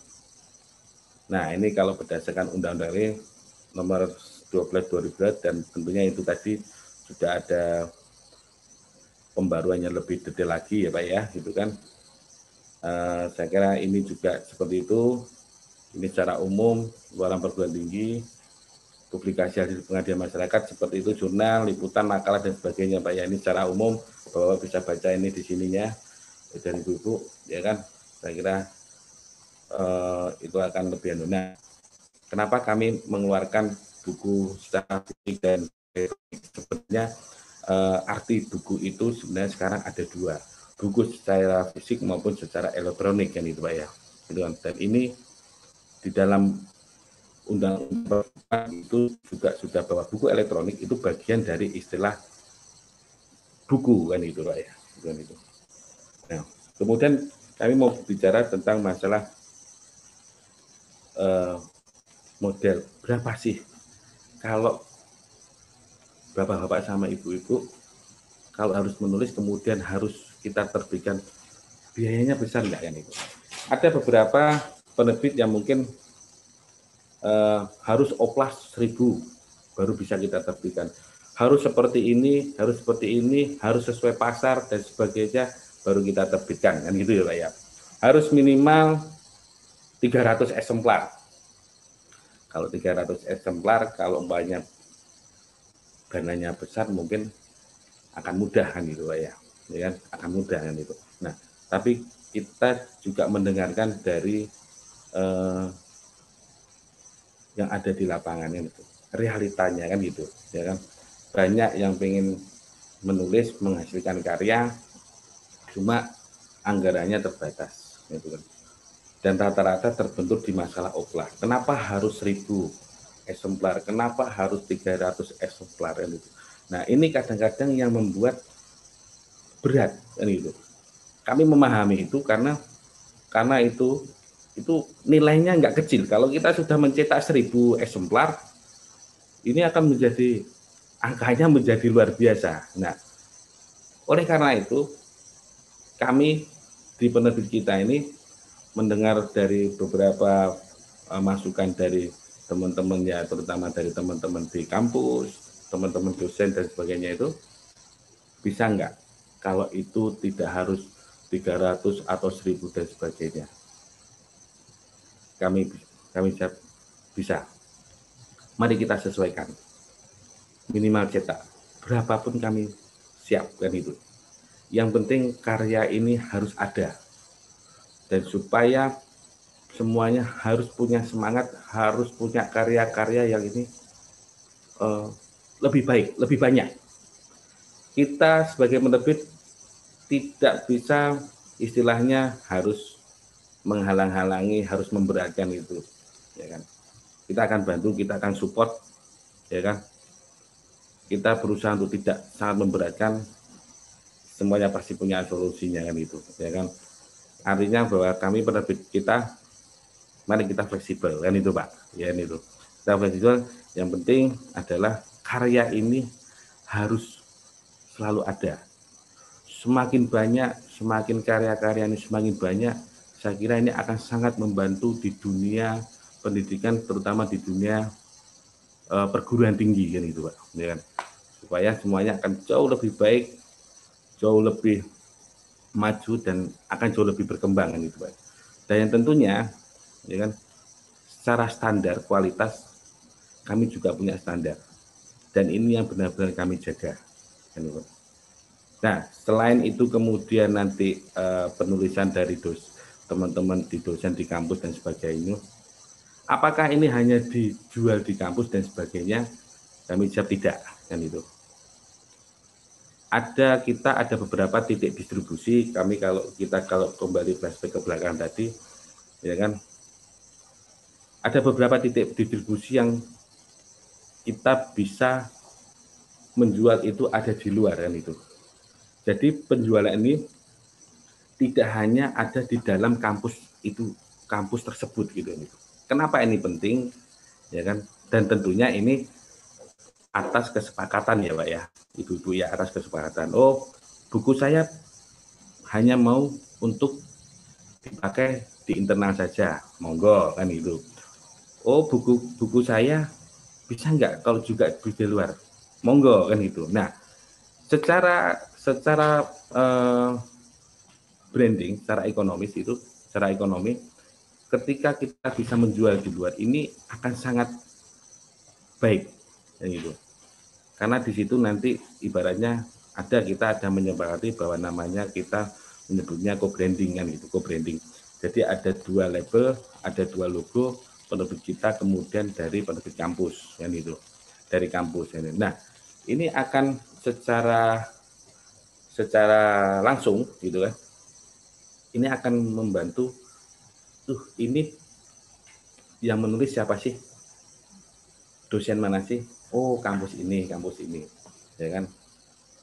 nah ini kalau berdasarkan Undang-Undang ini nomor dua belas dua ribu dua dan tentunya itu tadi sudah ada pembaruannya lebih detail lagi ya Pak ya, gitu kan. Uh, saya kira ini juga seperti itu. Ini secara umum luaran perguruan tinggi, publikasi hasil pengabdian masyarakat seperti itu, jurnal, liputan, makalah dan sebagainya Pak ya. Ini secara umum Bapak bisa baca ini di sininya dari Ibu-ibu ya kan. Saya kira uh, itu akan lebih anu. Nah, kenapa kami mengeluarkan buku secara fisik dan sebenarnya uh, arti buku itu sebenarnya sekarang ada dua, buku secara fisik maupun secara elektronik kan itu Pak ya. Dan ini di dalam undang-undang itu juga sudah bahwa buku elektronik itu bagian dari istilah buku kan itu Pak ya. Kan itu. Nah, kemudian kami mau bicara tentang masalah uh, model berapa sih kalau bapak-bapak sama ibu-ibu kalau harus menulis kemudian harus kita terbitkan, biayanya besar enggak kan itu. Ada beberapa penerbit yang mungkin uh, harus oplas seribu baru bisa kita terbitkan. Harus seperti ini, harus seperti ini, harus sesuai pasar dan sebagainya baru kita terbitkan kan gitu ya Pak ya. Harus minimal tiga ratus eksemplar. Kalau tiga ratus eksemplar, kalau banyak dananya besar mungkin akan mudah kan gitu Pak ya. Ya kan, akan mudah kan itu. Nah, tapi kita juga mendengarkan dari eh, yang ada di lapangan itu, realitanya kan gitu, ya kan. Banyak yang pengen menulis, menghasilkan karya, cuma anggarannya terbatas, gitu kan. Dan rata-rata terbentur di masalah oplah. Kenapa harus seribu eksemplar? Kenapa harus tiga ratus eksemplar? Kan itu. Nah, ini kadang-kadang yang membuat berat, kan itu. Kami memahami itu karena karena itu itu nilainya nggak kecil. Kalau kita sudah mencetak seribu eksemplar, ini akan menjadi angkanya menjadi luar biasa. Nah, oleh karena itu kami di penerbit kita ini mendengar dari beberapa uh, masukan dari teman-teman ya, terutama dari teman-teman di kampus, teman-teman dosen dan sebagainya itu, bisa nggak kalau itu tidak harus tiga ratus atau seribu dan sebagainya. Kami kami siap bisa. Mari kita sesuaikan. Minimal cetak. Berapapun kami siap kan itu. Yang penting karya ini harus ada. Dan supaya semuanya harus punya semangat, harus punya karya-karya yang ini uh, lebih baik, lebih banyak. Kita sebagai penerbit tidak bisa istilahnya harus menghalang-halangi, harus memberatkan itu, ya kan. Kita akan bantu, kita akan support, ya kan. Kita berusaha untuk tidak sangat memberatkan, semuanya pasti punya solusinya kan itu, ya kan. Artinya bahwa kami penerbit kita, mari kita fleksibel kan itu Pak, ya kan itu. Kita fleksibel, yang penting adalah karya ini harus selalu ada. Semakin banyak, semakin karya-karya ini semakin banyak, saya kira ini akan sangat membantu di dunia pendidikan, terutama di dunia uh, perguruan tinggi kan itu Pak, ya kan. Supaya semuanya akan jauh lebih baik, jauh lebih maju dan akan jauh lebih berkembang kan itu Pak. Dan yang tentunya, ya kan, secara standar kualitas kami juga punya standar. Dan ini yang benar-benar kami jaga kan itu Pak. Nah, selain itu kemudian nanti uh, penulisan dari dos teman-teman di dosen di kampus dan sebagainya, apakah ini hanya dijual di kampus dan sebagainya? Kami jawab tidak, kan itu. Ada kita ada beberapa titik distribusi. Kami kalau kita kalau kembali flashback ke belakang tadi, ya kan, ada beberapa titik distribusi yang kita bisa menjual itu ada di luar kan itu. Jadi penjualan ini tidak hanya ada di dalam kampus itu, kampus tersebut gitu. Kenapa ini penting? Ya kan? Dan tentunya ini atas kesepakatan ya Pak ya, ibu-ibu ya, atas kesepakatan. Oh, buku saya hanya mau untuk dipakai di internal saja, monggo kan itu. Oh, buku buku saya bisa nggak kalau juga di luar, monggo kan itu. Nah, secara secara eh, branding, secara ekonomis itu, secara ekonomi, ketika kita bisa menjual di luar ini akan sangat baik, yang itu. Karena di situ nanti ibaratnya ada kita ada menyepakati bahwa namanya kita menyebutnya co-branding kan itu, co-branding. Jadi ada dua label, ada dua logo penerbit kita, kemudian dari penerbit kampus kan itu, dari kampus ini. Nah, ini akan secara secara langsung gitu kan. Ini akan membantu, tuh ini yang menulis siapa sih? Dosen mana sih? Oh, kampus ini, kampus ini, ya kan?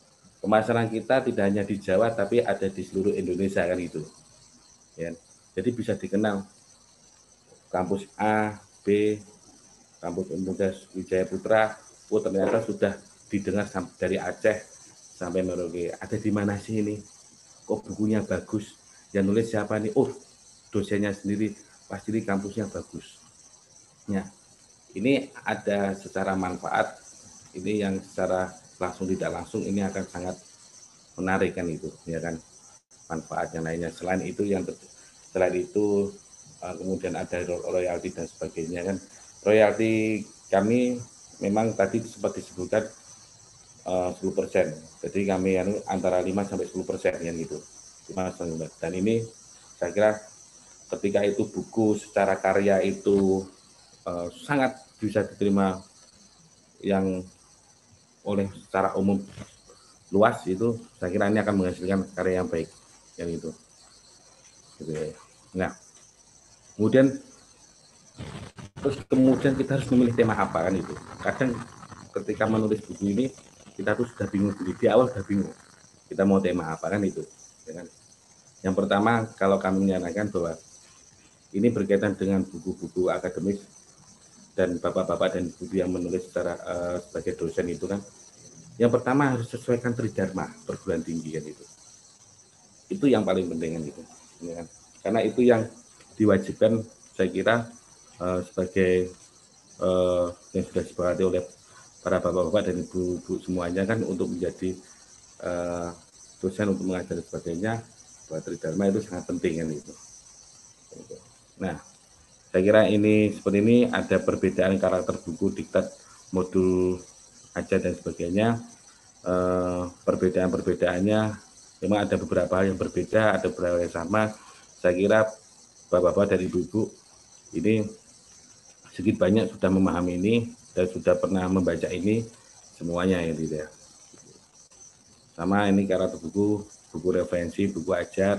pemasaran kita tidak hanya di Jawa tapi ada di seluruh Indonesia kan itu. Ya. Jadi bisa dikenal kampus A, B, kampus Universitas Wijaya Putra, oh ternyata sudah didengar dari Aceh sampai Merauke. Ada di mana sih ini? Kok bukunya bagus? Yang nulis siapa nih? Oh, dosennya sendiri, pasti di kampusnya bagus. Ya, ini ada secara manfaat, ini yang secara langsung tidak langsung ini akan sangat menarik kan itu, ya kan? Manfaat yang lainnya. Selain itu yang selain itu kemudian ada royalti dan sebagainya kan. Royalti kami memang tadi sempat disebutkan uh, sepuluh persen. Jadi kami antara lima sampai sepuluh persen yang itu. Dan ini saya kira ketika itu buku secara karya itu uh, sangat bisa diterima yang oleh secara umum luas, itu saya kira ini akan menghasilkan karya yang baik yang itu. Gitu ya. Nah, kemudian terus kemudian kita harus memilih tema apa kan itu. Kadang ketika menulis buku ini kita tuh sudah bingung, di awal sudah bingung kita mau tema apa kan itu. Ya kan? Yang pertama, kalau kami menyarankan bahwa ini berkaitan dengan buku-buku akademis dan bapak-bapak dan ibu yang menulis secara uh, sebagai dosen itu kan. Yang pertama harus sesuaikan tridharma perguruan tinggi kan itu. Itu yang paling penting kan itu. Ya kan? Karena itu yang diwajibkan saya kira uh, sebagai uh, yang sudah disepakati oleh para bapak-bapak dan ibu-ibu semuanya kan untuk menjadi uh, dosen untuk mengajar dan sebagainya, bahwa tridharma itu sangat penting kan itu. Nah, saya kira ini seperti ini ada perbedaan karakter buku, diktat, modul ajar dan sebagainya. Uh, perbedaan-perbedaannya memang ada beberapa hal yang berbeda, ada beberapa yang sama. Saya kira bapak-bapak dan ibu-ibu ini sedikit banyak sudah memahami ini dan sudah pernah membaca ini semuanya ya tidak. Sama ini karakter buku, buku referensi, buku ajar,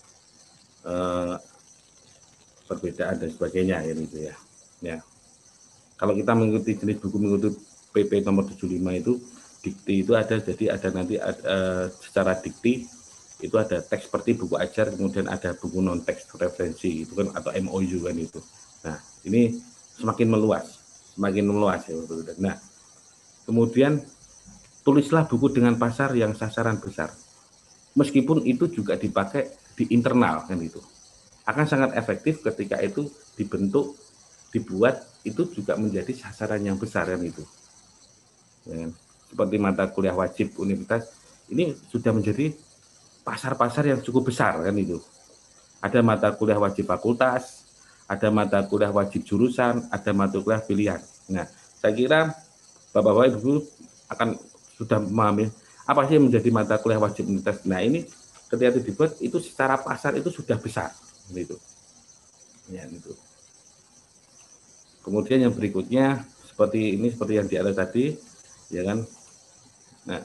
eh, perbedaan dan sebagainya ya gitu ya. Ya. Kalau kita mengikuti jenis buku mengikuti P P nomor tujuh puluh lima itu dikti itu ada, jadi ada nanti ada, uh, secara dikti itu ada teks seperti buku ajar, kemudian ada buku non teks referensi itu kan, atau M O U kan itu. Nah ini semakin meluas, semakin meluas ya. Nah kemudian tulislah buku dengan pasar yang sasaran besar, meskipun itu juga dipakai di internal kan itu, akan sangat efektif ketika itu dibentuk, dibuat itu juga menjadi sasaran yang besar kan itu. Ya. Seperti mata kuliah wajib universitas ini sudah menjadi pasar-pasar yang cukup besar kan itu. Ada mata kuliah wajib fakultas, ada mata kuliah wajib jurusan, ada mata kuliah pilihan. Nah, saya kira Bapak-bapak Ibu akan sudah memahami apa sih yang menjadi mata kuliah wajib universitas. Nah, ini ketika itu dibuat itu secara pasar itu sudah besar gitu. Ya, itu. Kemudian yang berikutnya seperti ini, seperti yang di atas tadi, ya kan. Nah,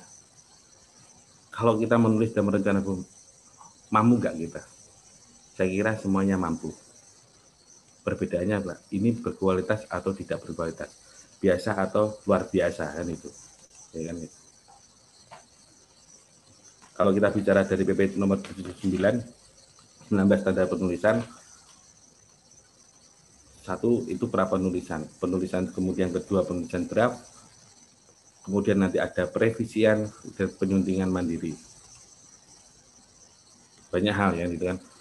kalau kita menulis dan merencana buku, mampu nggak kita? Saya kira semuanya mampu. Perbedaannya apa? Ini berkualitas atau tidak berkualitas, biasa atau luar biasa kan itu, ya kan itu. Kalau kita bicara dari P P nomor tujuh puluh sembilan, sembilan belas standar penulisan, satu itu pra penulisan, penulisan kemudian kedua penulisan draft, kemudian nanti ada perevisian dan penyuntingan mandiri. Banyak hal ya gitu kan.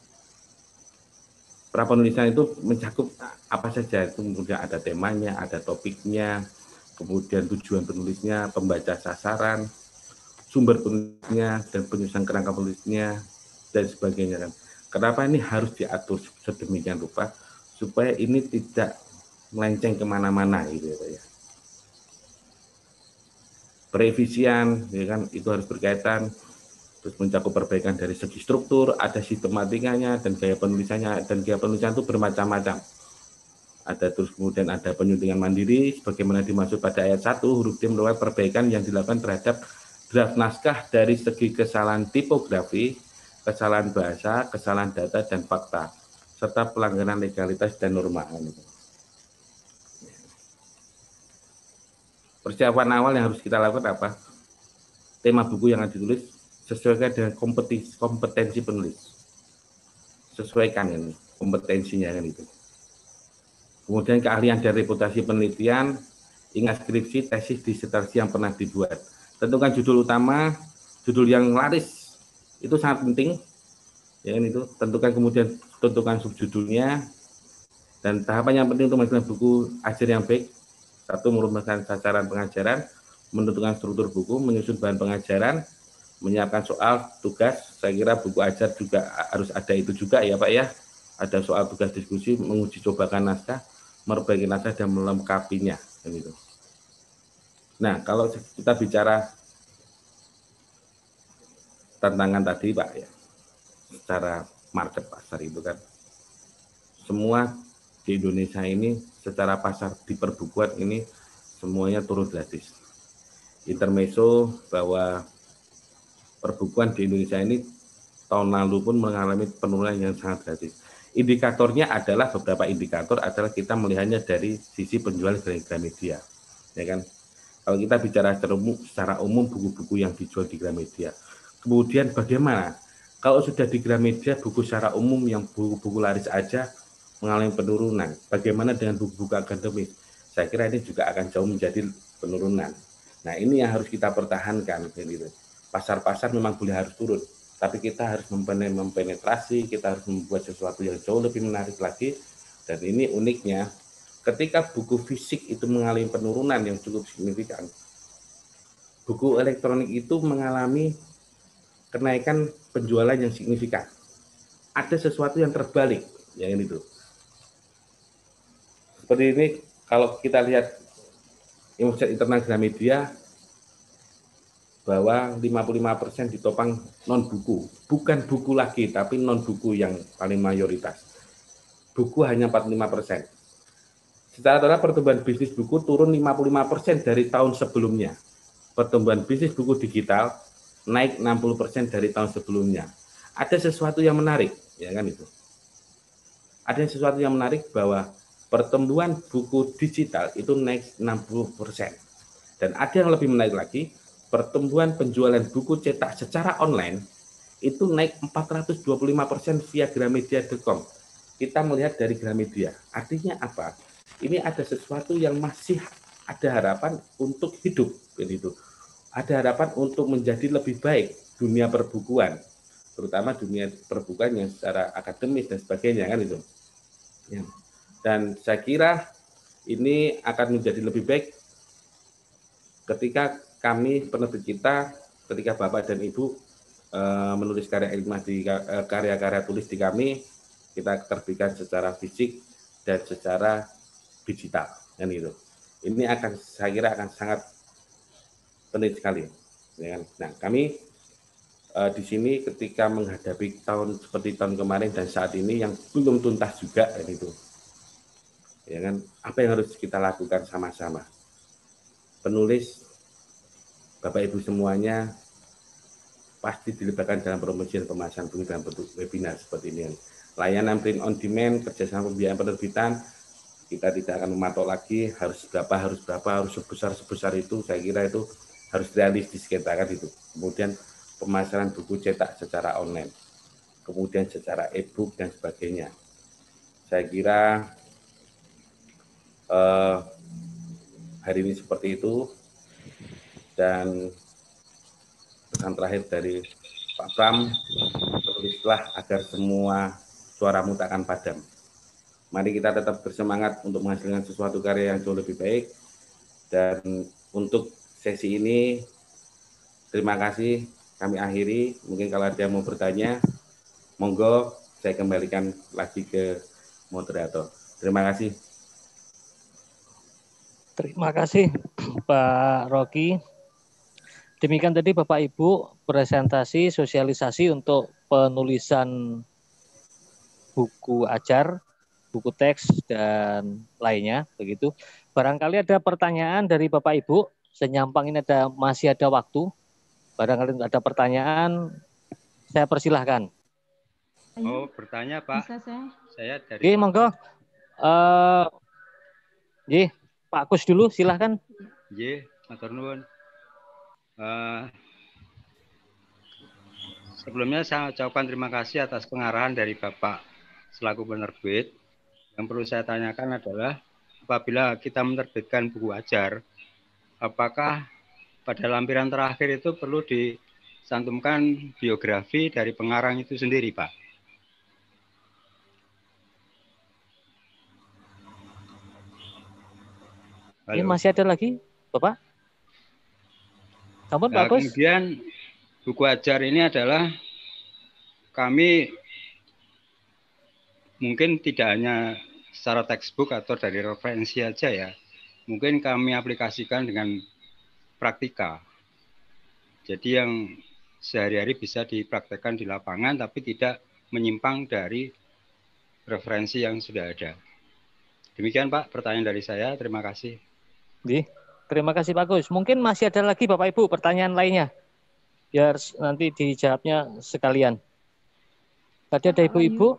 Pra penulisan itu mencakup apa saja, itu kemudian ada temanya, ada topiknya, kemudian tujuan penulisnya, pembaca sasaran, sumber penulisnya, dan penyusunan kerangka penulisnya, dan sebagainya kan. Kenapa ini harus diatur sedemikian rupa supaya ini tidak melenceng kemana-mana gitu ya Pak ya. Perevisian ya kan, itu harus berkaitan, terus mencakup perbaikan dari segi struktur, ada sistematikanya dan gaya penulisannya, dan gaya penulisan itu bermacam-macam. Ada terus kemudian ada penyuntingan mandiri sebagaimana dimaksud pada ayat satu huruf D merupakan perbaikan yang dilakukan terhadap draft naskah dari segi kesalahan tipografi, kesalahan bahasa, kesalahan data dan fakta, serta pelanggaran legalitas dan norma. Persiapan awal yang harus kita lakukan apa? tema buku yang ditulis sesuaikan dengan kompetensi, kompetensi penulis. Sesuaikan ini kompetensinya kan itu. Kemudian keahlian dan reputasi penelitian, ingat skripsi, tesis, disertasi yang pernah dibuat. Tentukan judul utama, judul yang laris, itu sangat penting. Ya kan itu, tentukan kemudian tentukan subjudulnya, dan tahapan yang penting untuk menghasilkan buku ajar yang baik. Satu, merumuskan sasaran pengajaran, menentukan struktur buku, menyusun bahan pengajaran, menyiapkan soal, tugas. Saya kira buku ajar juga harus ada itu juga ya Pak ya. Ada soal, tugas, diskusi, menguji cobakan naskah, memperbaiki naskah dan melengkapinya. Gitu. Nah, kalau kita bicara tantangan tadi Pak ya, secara market pasar itu kan, semua di Indonesia ini secara pasar di perbukuan ini semuanya turun drastis. Intermezzo bahwa perbukuan di Indonesia ini tahun lalu pun mengalami penurunan yang sangat drastis. Indikatornya adalah beberapa indikator adalah kita melihatnya dari sisi penjualan dari Gramedia, ya kan? Kalau kita bicara secara umum, secara umum buku-buku yang dijual di Gramedia. Kemudian bagaimana kalau sudah di Gramedia buku secara umum yang buku-buku laris aja mengalami penurunan? Bagaimana dengan buku-buku akademis? Saya kira ini juga akan jauh menjadi penurunan. Nah ini yang harus kita pertahankan. Gitu. Pasar-pasar memang boleh harus turun, tapi kita harus mempenetrasi, kita harus membuat sesuatu yang jauh lebih menarik lagi. Dan ini uniknya, ketika buku fisik itu mengalami penurunan yang cukup signifikan, buku elektronik itu mengalami kenaikan penjualan yang signifikan. Ada sesuatu yang terbalik, yang ini tuh. Seperti ini, kalau kita lihat website internal Gramedia, bahwa lima puluh lima persen ditopang non-buku. Bukan buku lagi, tapi non-buku yang paling mayoritas. Buku hanya empat puluh lima persen. Secara total pertumbuhan bisnis buku turun lima puluh lima persen dari tahun sebelumnya. Pertumbuhan bisnis buku digital naik enam puluh persen dari tahun sebelumnya. Ada sesuatu yang menarik, ya kan itu. Ada sesuatu yang menarik bahwa pertumbuhan buku digital itu naik enam puluh persen. Dan ada yang lebih menarik lagi, pertumbuhan penjualan buku cetak secara online itu naik empat ratus dua puluh lima persen via gramedia titik com. Kita melihat dari Gramedia. Artinya apa? Ini ada sesuatu yang masih ada harapan untuk hidup. Begitu. Ada harapan untuk menjadi lebih baik dunia perbukuan, terutama dunia perbukuan yang secara akademis dan sebagainya kan itu. Ya. Dan saya kira ini akan menjadi lebih baik ketika kami penerbit kita, ketika Bapak dan Ibu e, menulis karya ilmiah di e, karya-karya tulis di kami, kita terbitkan secara fisik dan secara digital, kan itu. Ini akan saya kira akan sangat penting sekali. Ya kan? Nah, kami e, di sini ketika menghadapi tahun seperti tahun kemarin dan saat ini yang belum tuntas juga, kan itu. Ya kan? Apa yang harus kita lakukan sama-sama? Penulis, Bapak Ibu semuanya pasti dilibatkan dalam promosi dan pemasaran buku dalam bentuk webinar seperti ini. Layanan print on demand, kerjasama pembiayaan penerbitan, kita tidak akan mematok lagi harus berapa, harus berapa, harus sebesar-sebesar itu. Saya kira itu harus realistis kita kan itu. Kemudian pemasaran buku cetak secara online, kemudian secara e-book dan sebagainya. Saya kira eh, hari ini seperti itu. Dan pesan terakhir dari Pak Pram, tulislah agar semua suaramu tak akan padam. Mari kita tetap bersemangat untuk menghasilkan sesuatu karya yang jauh lebih baik. Dan untuk sesi ini, terima kasih, kami akhiri. Mungkin kalau ada yang mau bertanya, monggo saya kembalikan lagi ke moderator. Terima kasih. Terima kasih Pak Rocky. Demikian tadi Bapak Ibu presentasi sosialisasi untuk penulisan buku ajar, buku teks dan lainnya begitu. Barangkali ada pertanyaan dari Bapak Ibu, senyampang ini ada masih ada waktu. Barangkali ada pertanyaan, saya persilahkan. Oh, bertanya Pak. Bisa saya? Saya dari Oke, monggo. Uh, Ye, Pak Kus dulu silahkan. Ye, matur nuwun. Uh, sebelumnya saya ucapkan terima kasih atas pengarahan dari Bapak selaku penerbit. Yang perlu saya tanyakan adalah apabila kita menerbitkan buku ajar, apakah pada lampiran terakhir itu perlu dicantumkan biografi dari pengarang itu sendiri, Pak? Ini masih ada lagi, Bapak? Sampun, nah, Pak Agus. Kemudian buku ajar ini adalah kami mungkin tidak hanya secara textbook atau dari referensi aja ya. Mungkin kami aplikasikan dengan praktika. Jadi yang sehari-hari bisa dipraktekkan di lapangan tapi tidak menyimpang dari referensi yang sudah ada. Demikian Pak, pertanyaan dari saya. Terima kasih. Nih, terima kasih Pak Gus. Mungkin masih ada lagi Bapak Ibu pertanyaan lainnya. Biar nanti dijawabnya sekalian. Tadi ada ibu-ibu.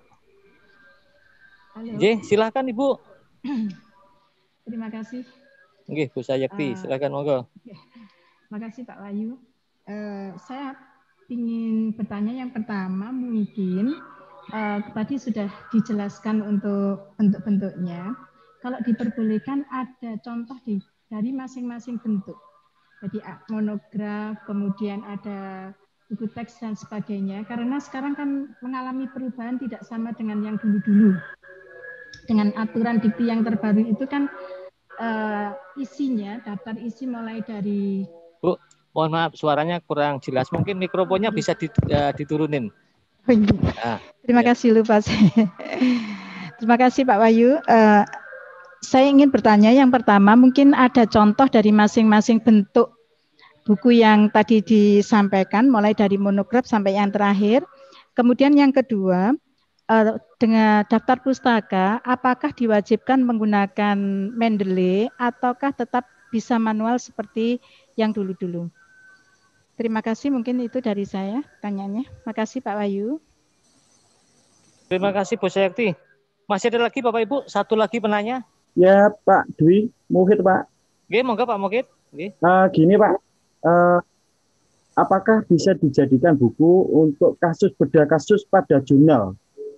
Oke, silakan Ibu. Terima kasih. Oke, Bu Sayakti, silakan monggo. Terima kasih Pak Wahyu. Uh, saya ingin bertanya yang pertama mungkin uh, tadi sudah dijelaskan untuk bentuk-bentuknya. Kalau diperbolehkan ada contoh di, dari masing-masing bentuk. Jadi monograf, kemudian ada buku teks dan sebagainya. Karena sekarang kan mengalami perubahan tidak sama dengan yang dulu-dulu. Dengan aturan dikti yang terbaru itu kan uh, isinya, daftar isi mulai dari... Bu, mohon maaf suaranya kurang jelas. Mungkin mikrofonnya bisa diturunin. Oh, iya. Nah, Terima ya. kasih lupa saya. Terima kasih Pak Wahyu. Uh, saya ingin bertanya yang pertama mungkin ada contoh dari masing-masing bentuk buku yang tadi disampaikan mulai dari monograf sampai yang terakhir. Kemudian yang kedua uh, dengan daftar pustaka apakah diwajibkan menggunakan Mendeley ataukah tetap bisa manual seperti yang dulu-dulu? Terima kasih, mungkin itu dari saya tanyanya. Terima kasih Pak Wahyu. Terima kasih Bu Sayakti. Masih ada lagi Bapak Ibu, satu lagi penanya. Ya Pak Dwi, Muhid Pak. Oke, monggo Pak Muhid. Oke. Uh, gini Pak, uh, apakah bisa dijadikan buku untuk kasus bedah kasus pada jurnal?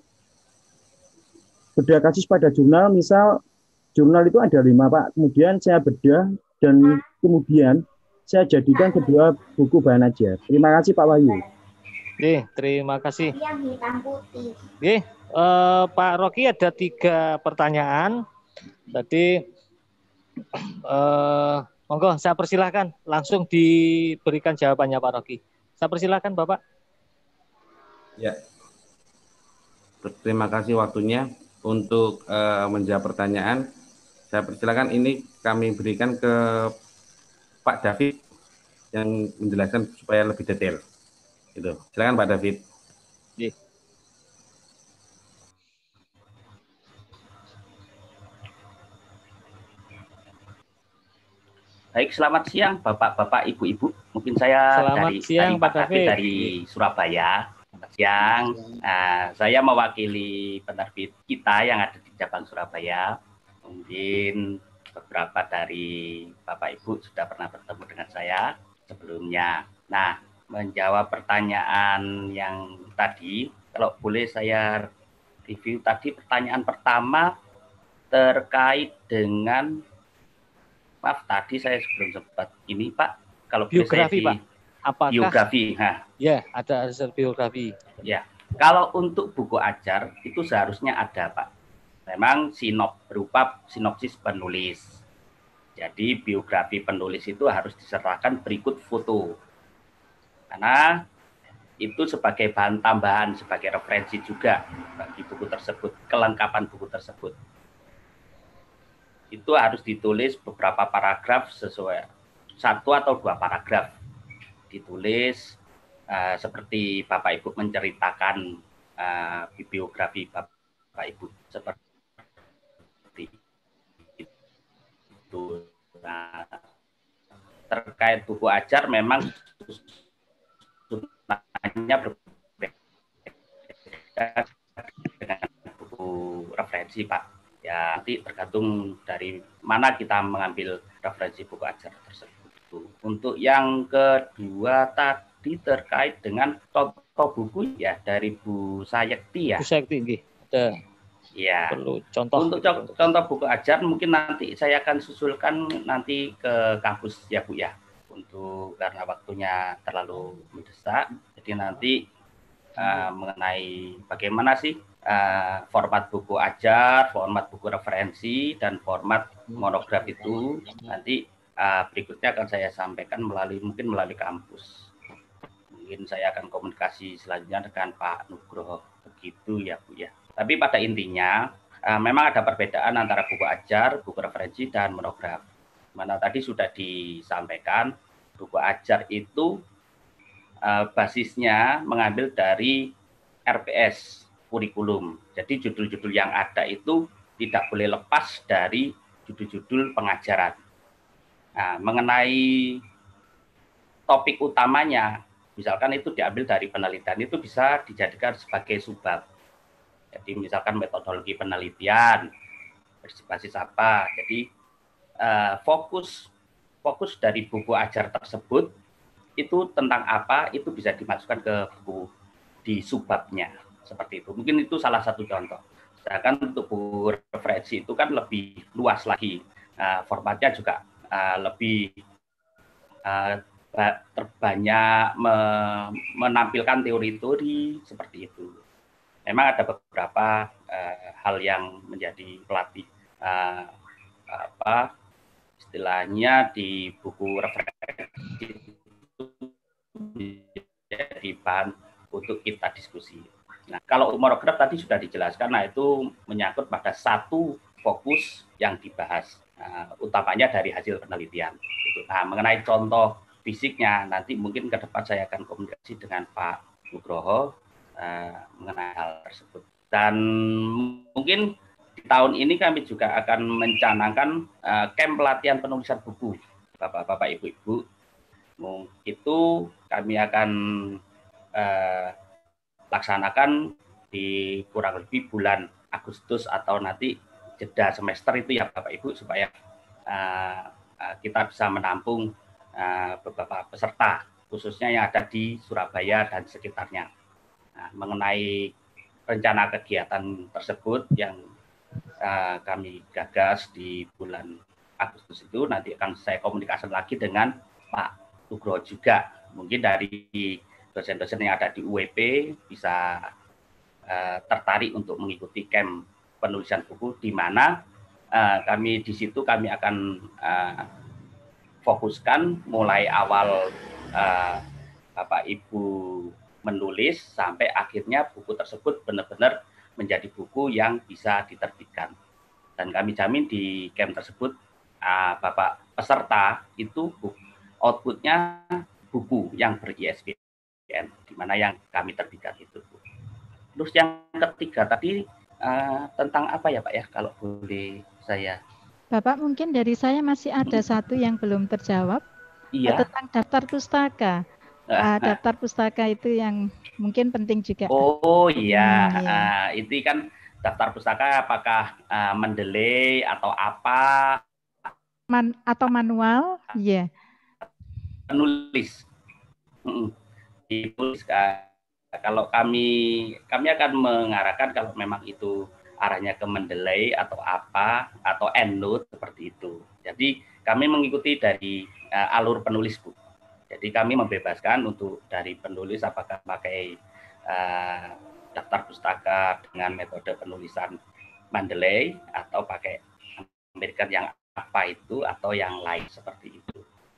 Bedah kasus pada jurnal, misal jurnal itu ada lima Pak, kemudian saya bedah dan kemudian saya jadikan kedua buku bahan ajar. Terima kasih Pak Wahyu. Oke, terima kasih. Oke, uh, Pak Rocky ada tiga pertanyaan. Tadi, uh, monggo saya persilahkan langsung diberikan jawabannya Pak Rocky. Saya persilahkan Bapak. Ya, terima kasih waktunya untuk uh, menjawab pertanyaan. Saya persilakan ini kami berikan ke Pak David yang menjelaskan supaya lebih detail. Gitu. Silakan Pak David. Iya. Baik, selamat siang Bapak-bapak, Ibu-ibu. Mungkin saya selamat dari, siang, dari Pak David dari Surabaya. Selamat siang. Nah, saya mewakili penerbit kita yang ada di cabang Surabaya. Mungkin beberapa dari Bapak Ibu sudah pernah bertemu dengan saya sebelumnya. Nah, menjawab pertanyaan yang tadi, kalau boleh saya review tadi pertanyaan pertama terkait dengan maaf tadi saya sebelum sempat ini Pak, kalau biografi boleh saya di, Pak, apakah biografi, nah. Ya ada hasil biografi. Ya, kalau untuk buku ajar itu seharusnya ada Pak. Memang sinop berupa sinopsis penulis. Jadi biografi penulis itu harus disertakan berikut foto, karena itu sebagai bahan tambahan, sebagai referensi juga bagi buku tersebut, kelengkapan buku tersebut. Itu harus ditulis beberapa paragraf sesuai satu atau dua paragraf ditulis uh, seperti Bapak Ibu menceritakan uh, biografi Bapak Ibu seperti itu. Nah, terkait buku ajar memang sunahnya berbeda dengan buku referensi Pak. Ya, nanti tergantung dari mana kita mengambil referensi buku ajar tersebut. Untuk yang kedua tadi terkait dengan buku ya dari Bu Sayekti ya. Bu Sayekti, nggih. Ada. Ya. Perlu contoh. Untuk gitu. contoh buku ajar mungkin nanti saya akan susulkan nanti ke kampus ya Bu ya. Untuk karena waktunya terlalu mendesak, jadi nanti uh, mengenai bagaimana sih uh, format buku ajar, format buku referensi, dan format monograf itu nanti uh, berikutnya akan saya sampaikan melalui mungkin melalui kampus. Mungkin saya akan komunikasi selanjutnya dengan Pak Nugroho, begitu ya Bu ya. Tapi pada intinya uh, memang ada perbedaan antara buku ajar, buku referensi, dan monograf. Mana tadi sudah disampaikan, buku ajar itu uh, basisnya mengambil dari R P S, kurikulum. Jadi judul-judul yang ada itu tidak boleh lepas dari judul-judul pengajaran. Nah, mengenai topik utamanya, misalkan itu diambil dari penelitian, itu bisa dijadikan sebagai subbab. Jadi misalkan metodologi penelitian, berbasis apa. Jadi uh, fokus fokus dari buku ajar tersebut itu tentang apa, itu bisa dimasukkan ke buku di subbabnya, seperti itu. Mungkin itu salah satu contoh. Sedangkan untuk buku referensi itu kan lebih luas lagi, uh, formatnya juga uh, lebih uh, terbanyak me menampilkan teori-teori seperti itu. Memang ada beberapa uh, hal yang menjadi pelatih uh, apa istilahnya di buku referensi itu jadi bahan untuk kita diskusi. Nah, kalau monograf tadi sudah dijelaskan, nah itu menyangkut pada satu fokus yang dibahas, uh, utamanya dari hasil penelitian. Nah, mengenai contoh fisiknya, nanti mungkin ke depan saya akan komunikasi dengan Pak Nugroho uh, mengenai hal tersebut. Dan mungkin di tahun ini kami juga akan mencanangkan uh, camp pelatihan penulisan buku, Bapak-bapak, Ibu-ibu. Itu kami akan uh, laksanakan di kurang lebih bulan Agustus atau nanti jeda semester itu ya Bapak Ibu, supaya uh, uh, kita bisa menampung uh, beberapa peserta, khususnya yang ada di Surabaya dan sekitarnya. Nah, mengenai rencana kegiatan tersebut yang uh, kami gagas di bulan Agustus itu, nanti akan saya komunikasi lagi dengan Pak Nugroho juga. Mungkin dari dosen-dosen yang ada di U W P bisa uh, tertarik untuk mengikuti camp penulisan buku, di mana uh, kami di situ kami akan uh, fokuskan mulai awal uh, Bapak Ibu menulis sampai akhirnya buku tersebut benar-benar menjadi buku yang bisa diterbitkan. Dan kami jamin di camp tersebut uh, Bapak peserta itu outputnya buku yang ber-I S B N, di mana yang kami terbitkan itu. Terus yang ketiga tadi uh, tentang apa ya Pak ya, kalau boleh saya. Bapak, mungkin dari saya masih ada satu yang belum terjawab. Iya. Tentang daftar pustaka. Uh, daftar pustaka itu yang mungkin penting juga. Oh iya, hmm, iya. Uh, itu kan daftar pustaka apakah uh, mendelay atau apa? Man, atau manual? Iya. Yeah. Menulis. Hmm. Ditulis. Kalau kami kami akan mengarahkan kalau memang itu arahnya ke mendelay atau apa atau endnote seperti itu. Jadi kami mengikuti dari uh, alur penulis Bu. Jadi kami membebaskan untuk dari penulis apakah pakai uh, daftar pustaka dengan metode penulisan Mendeley atau pakai American yang apa itu atau yang lain seperti itu.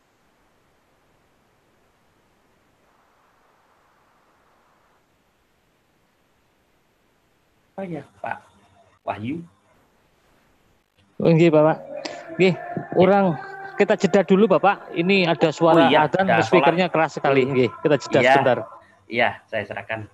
Oh ya Pak Wahyu. Oh, nggih Bapak. Nggih, orang kita jeda dulu Bapak. Ini ada suara oh, iya, adzan, speakernya keras sekali. Nggih, kita jeda iya, sebentar. Iya, saya serahkan.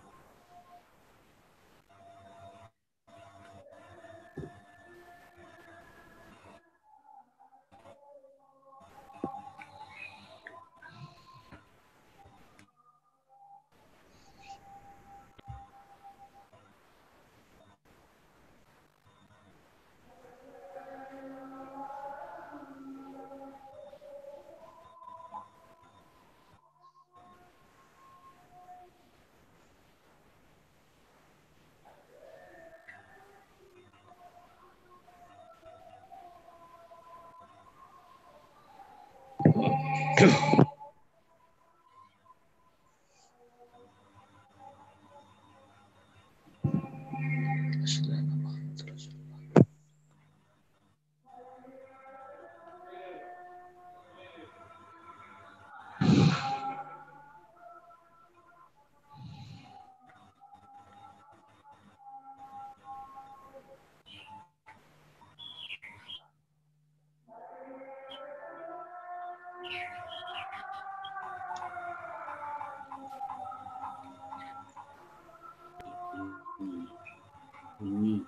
Hmm.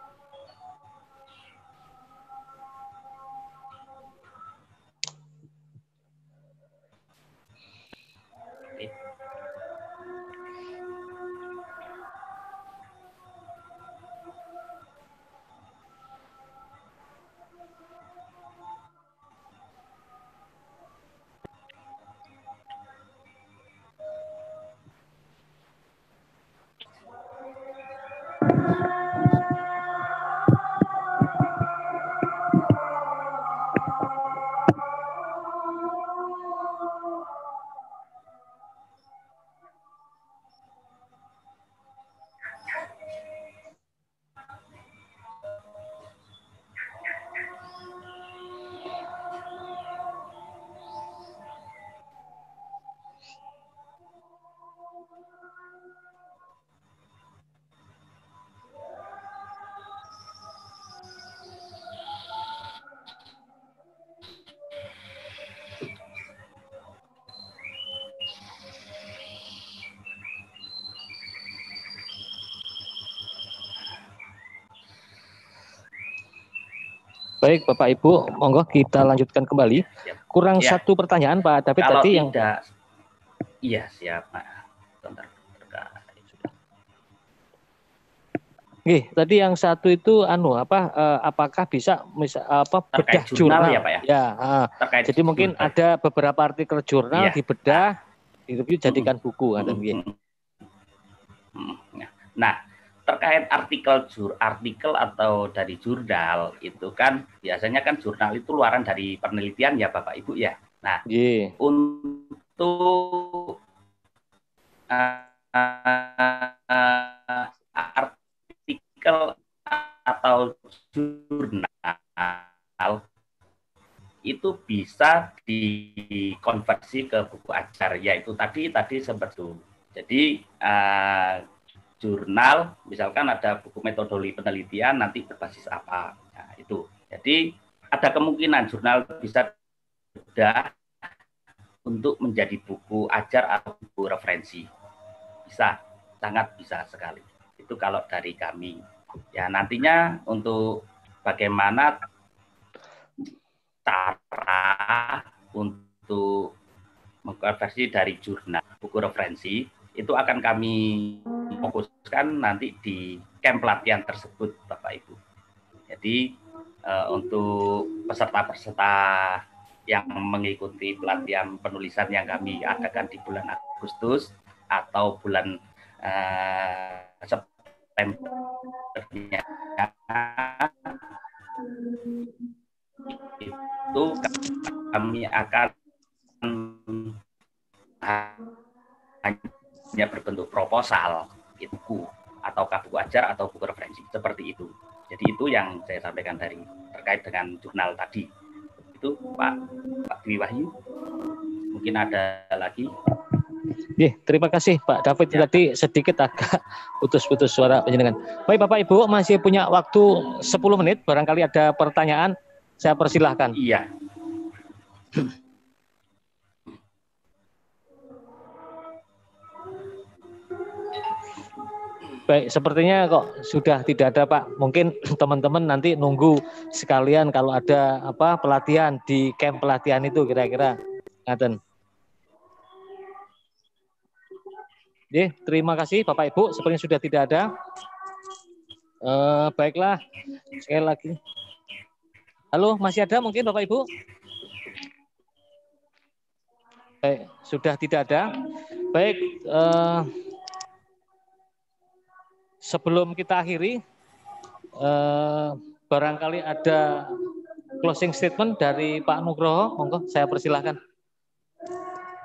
Baik, Bapak Ibu, monggo kita lanjutkan kembali. Kurang Ya. satu pertanyaan Pak David Kalau tadi tidak, yang iya siap Pak. Bentar, bentar. Oke, tadi yang satu itu anu apa eh, apakah bisa misal apa bedah Terkait jurnal, jurnal ya, Pak, ya? Ya, ah. Terkait Jadi mungkin jurnal. ada beberapa artikel jurnal Iya. dibedah, direview jadikan buku ada Nah, terkait artikel jur artikel atau dari jurnal itu kan biasanya kan jurnal itu luaran dari penelitian ya Bapak Ibu ya. Nah, yeah. untuk uh, uh, artikel atau jurnal itu bisa dikonversi ke buku ajar, yaitu tadi tadi sempat itu. Jadi uh, jurnal, misalkan ada buku metodologi penelitian nanti berbasis apa, nah, itu. Jadi ada kemungkinan jurnal bisa sudah untuk menjadi buku ajar atau buku referensi, bisa, sangat bisa sekali. Itu kalau dari kami. Ya nantinya untuk bagaimana cara untuk mengkonversi dari jurnal buku referensi itu akan kami fokuskan nanti di camp pelatihan tersebut Bapak Ibu. Jadi uh, untuk peserta-peserta yang mengikuti pelatihan penulisan yang kami adakan di bulan Agustus atau bulan uh, Septembernya itu kami akan hanya berbentuk proposal, buku ataukah buku ajar atau buku referensi seperti itu. Jadi itu yang saya sampaikan dari terkait dengan jurnal tadi. Itu Pak Pak Dwi Wahyu. Mungkin ada lagi. Yeah, terima kasih Pak David ya. Tadi sedikit agak putus-putus suara penjenengan. Baik Bapak Ibu masih punya waktu sepuluh menit. Barangkali ada pertanyaan, saya persilahkan. Iya. Baik, sepertinya kok sudah tidak ada Pak. Mungkin teman-teman nanti nunggu sekalian kalau ada apa pelatihan di camp pelatihan itu kira-kira. Ngaten. Oke, terima kasih Bapak Ibu. Sepertinya sudah tidak ada. Uh, baiklah, sekali lagi. Halo, masih ada mungkin Bapak Ibu? Baik, sudah tidak ada. Baik. Uh, Sebelum kita akhiri, eh, barangkali ada closing statement dari Pak Nugroho, monggo saya persilahkan.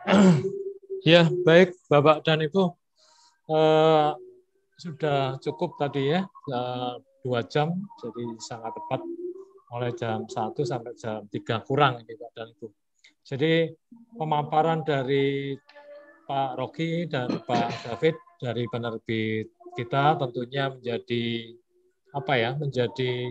Ya, baik Bapak dan Ibu. Eh, sudah cukup tadi ya, eh, dua jam, jadi sangat tepat mulai jam satu sampai jam tiga kurang ini Pak dan Ibu. Jadi pemaparan dari Pak Rocky dan Pak David dari penerbit kita tentunya menjadi apa ya, menjadi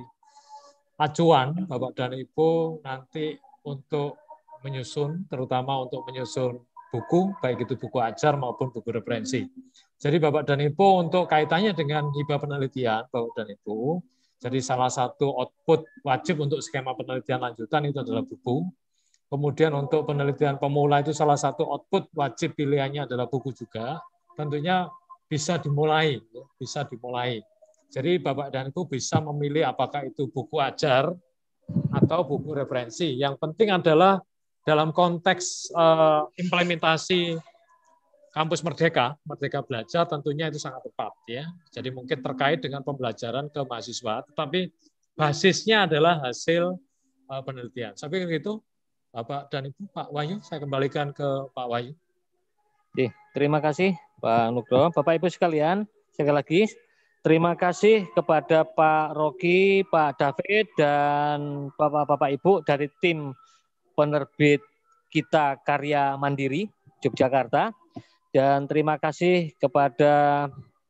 acuan Bapak dan Ibu nanti untuk menyusun, terutama untuk menyusun buku, baik itu buku ajar maupun buku referensi. Jadi Bapak dan Ibu untuk kaitannya dengan hibah penelitian, Bapak dan Ibu, jadi salah satu output wajib untuk skema penelitian lanjutan itu adalah buku. Kemudian untuk penelitian pemula itu salah satu output wajib pilihannya adalah buku juga. Tentunya bisa dimulai, bisa dimulai. Jadi Bapak dan Ibu bisa memilih apakah itu buku ajar atau buku referensi. Yang penting adalah dalam konteks uh, implementasi Kampus Merdeka, Merdeka Belajar tentunya itu sangat tepat ya. Jadi mungkin terkait dengan pembelajaran ke mahasiswa, tetapi basisnya adalah hasil uh, penelitian. Saya pikir itu, Bapak dan Ibu. Pak Wahyu, saya kembalikan ke Pak Wahyu. Oke, terima kasih Pak Nugroho. Bapak Ibu sekalian, sekali lagi terima kasih kepada Pak Rocky, Pak David, dan Bapak-Bapak Ibu dari tim penerbit kita Karya Mandiri Yogyakarta, dan terima kasih kepada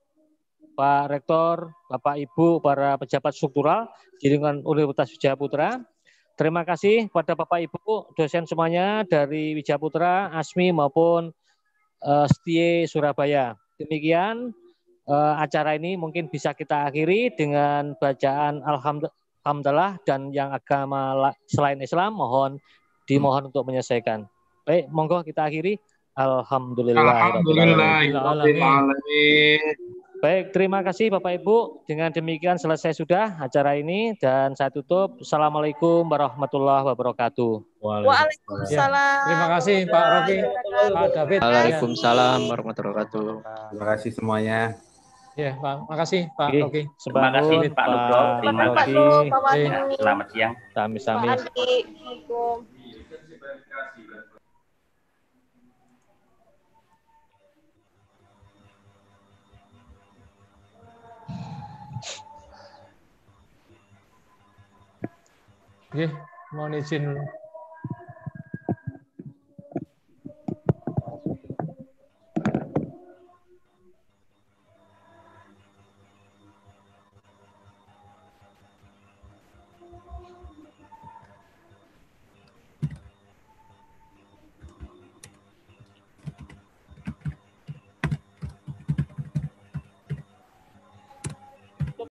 Pak Rektor, Bapak Ibu, para pejabat struktural di lingkungan Universitas Wijayaputra. Terima kasih kepada Bapak Ibu dosen semuanya dari Wijayaputra, Asmi maupun uh, Setie Surabaya. Demikian uh, acara ini mungkin bisa kita akhiri dengan bacaan Alhamdulillah, dan yang agama selain Islam mohon dimohon untuk menyelesaikan. Baik, monggo kita akhiri. Alhamdulillah. Alhamdulillah. Baik, terima kasih Bapak Ibu. Dengan demikian selesai sudah acara ini dan saya tutup. Assalamualaikum warahmatullahi wabarakatuh. Waalaikumsalam. Ya, terima kasih Pak Rocky, Pak David. Waalaikumsalam warahmatullahi wabarakatuh. Terima kasih semuanya. Ya, Pak. Makasih Pak Oke, Rocky. Terima kasih Pak Nugroho. Terima kasih. Ya, selamat siang. Sami-sami. Oke, mohon izin